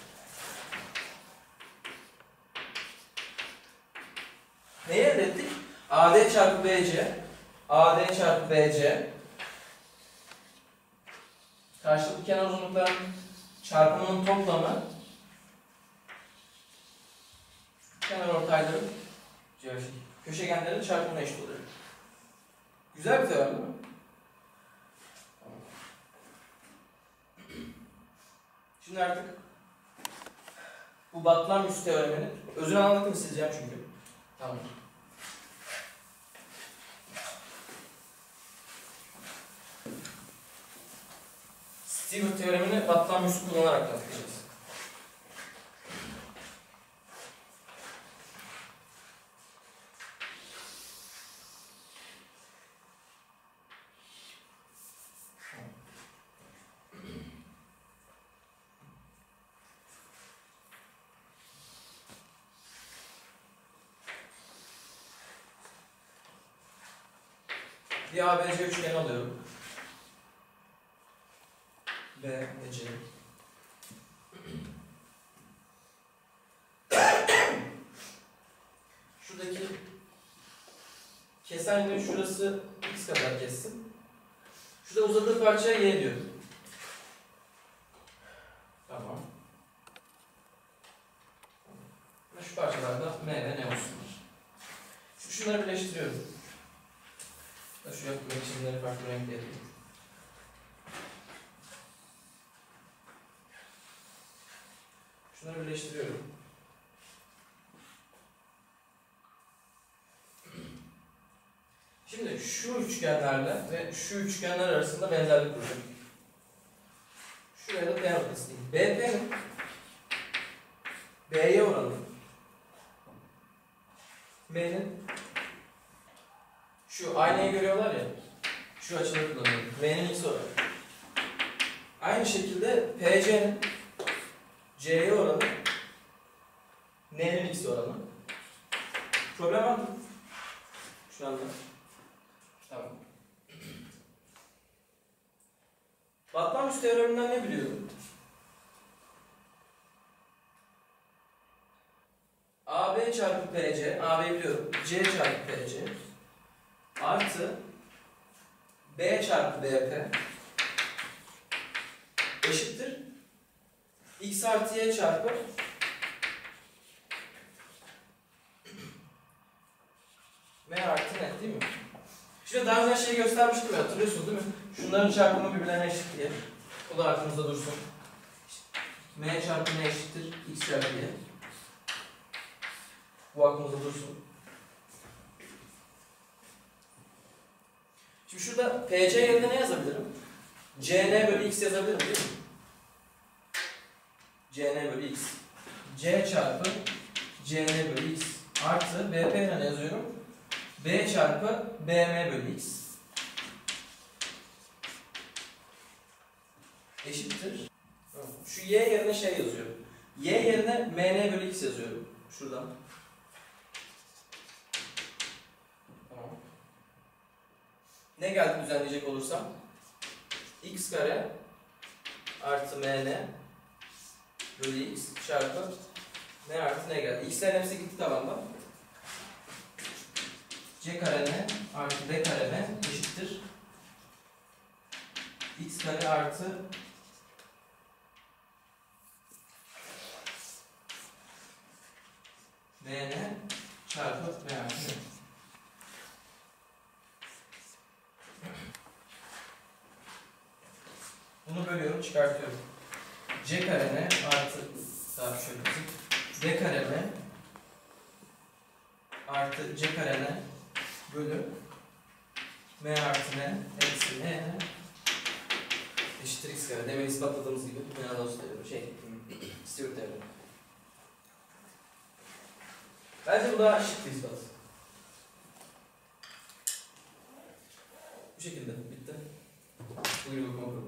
Neyi elde ettik? AD çarpı BC AD çarpı BC karşılıklı kenar uzunlukların çarpımının toplamı kenar ortayların köşegenlerin çarpımına eşit oluyor. Güzel bir teorem değil mi? Şimdi artık bu Batlamyus teoremini özünü anlatayım isteyeceğim çünkü. Tamam. Stewart teoremini Batlamyus'u kullanarak anlatacağız. Bir ABC üçgeni alıyorum. B ve C. Şuradaki kesenle şurası x kadar kessin. Şurada uzadığı parçaya y diyorum. Tamam. Şu parçalarda m ve n olsunlar. Şunları birleştiriyorum. Şu yapmak çizimleri farklı renkle yapayım. Şunları birleştiriyorum. Şimdi şu üçgenlerle ve şu üçgenler arasında benzerlik kuracağım. Şuraya da P noktası diyeyim. BP'nin B'ye oranı M'nin şu aynayı görüyorlar ya, şu açıları kullanıyorum. M'nin x oranı. Aynı şekilde PC'nin C'ye oranı, N'nin x oranı. Problem var mı? Şu anda. Tamam. Batlamyus teoreminden ne biliyorum? AB çarpı PC, AB biliyorum. C çarpı PC artı B çarpı BP eşittir x artı y çarpı m artı n değil mi? Şimdi daha önce şeyi göstermiştim ya, hatırlıyorsunuz değil mi? Şunların çarpımı birbirlerine eşit diye. O da aklınızda dursun. M çarpı n eşittir x çarpı y. Bu aklınızda dursun. Şimdi şurada PC yerine ne yazabilirim? CN bölü x yazabilirim değil mi? CN bölü x. C çarpı CN bölü x artı BP yerine ne yazıyorum? B çarpı BM bölü x eşittir. Şu y yerine şey yazıyorum. Y yerine MN bölü x yazıyorum. Şuradan. Tamam. Ne geldi düzenleyecek olursam? X kare artı MN bölü x çarpı n artı n geldi. X'lerin hepsi gitti tabandan. C kare n artı D kare n eşittir x kare artı n çarpı n artı n. yazıyorum, çıkartıyorum. C kare n artı, daha şöyle yazayım. D kare n artı C kare n bölü M artı n eksi n eşittir x kare. Demin ispatladığımız gibi Menelaus teoremi, Stewart teoremi. Bence bu daha şık bir ispat. Bu şekilde bitti. Bugün okuma programı.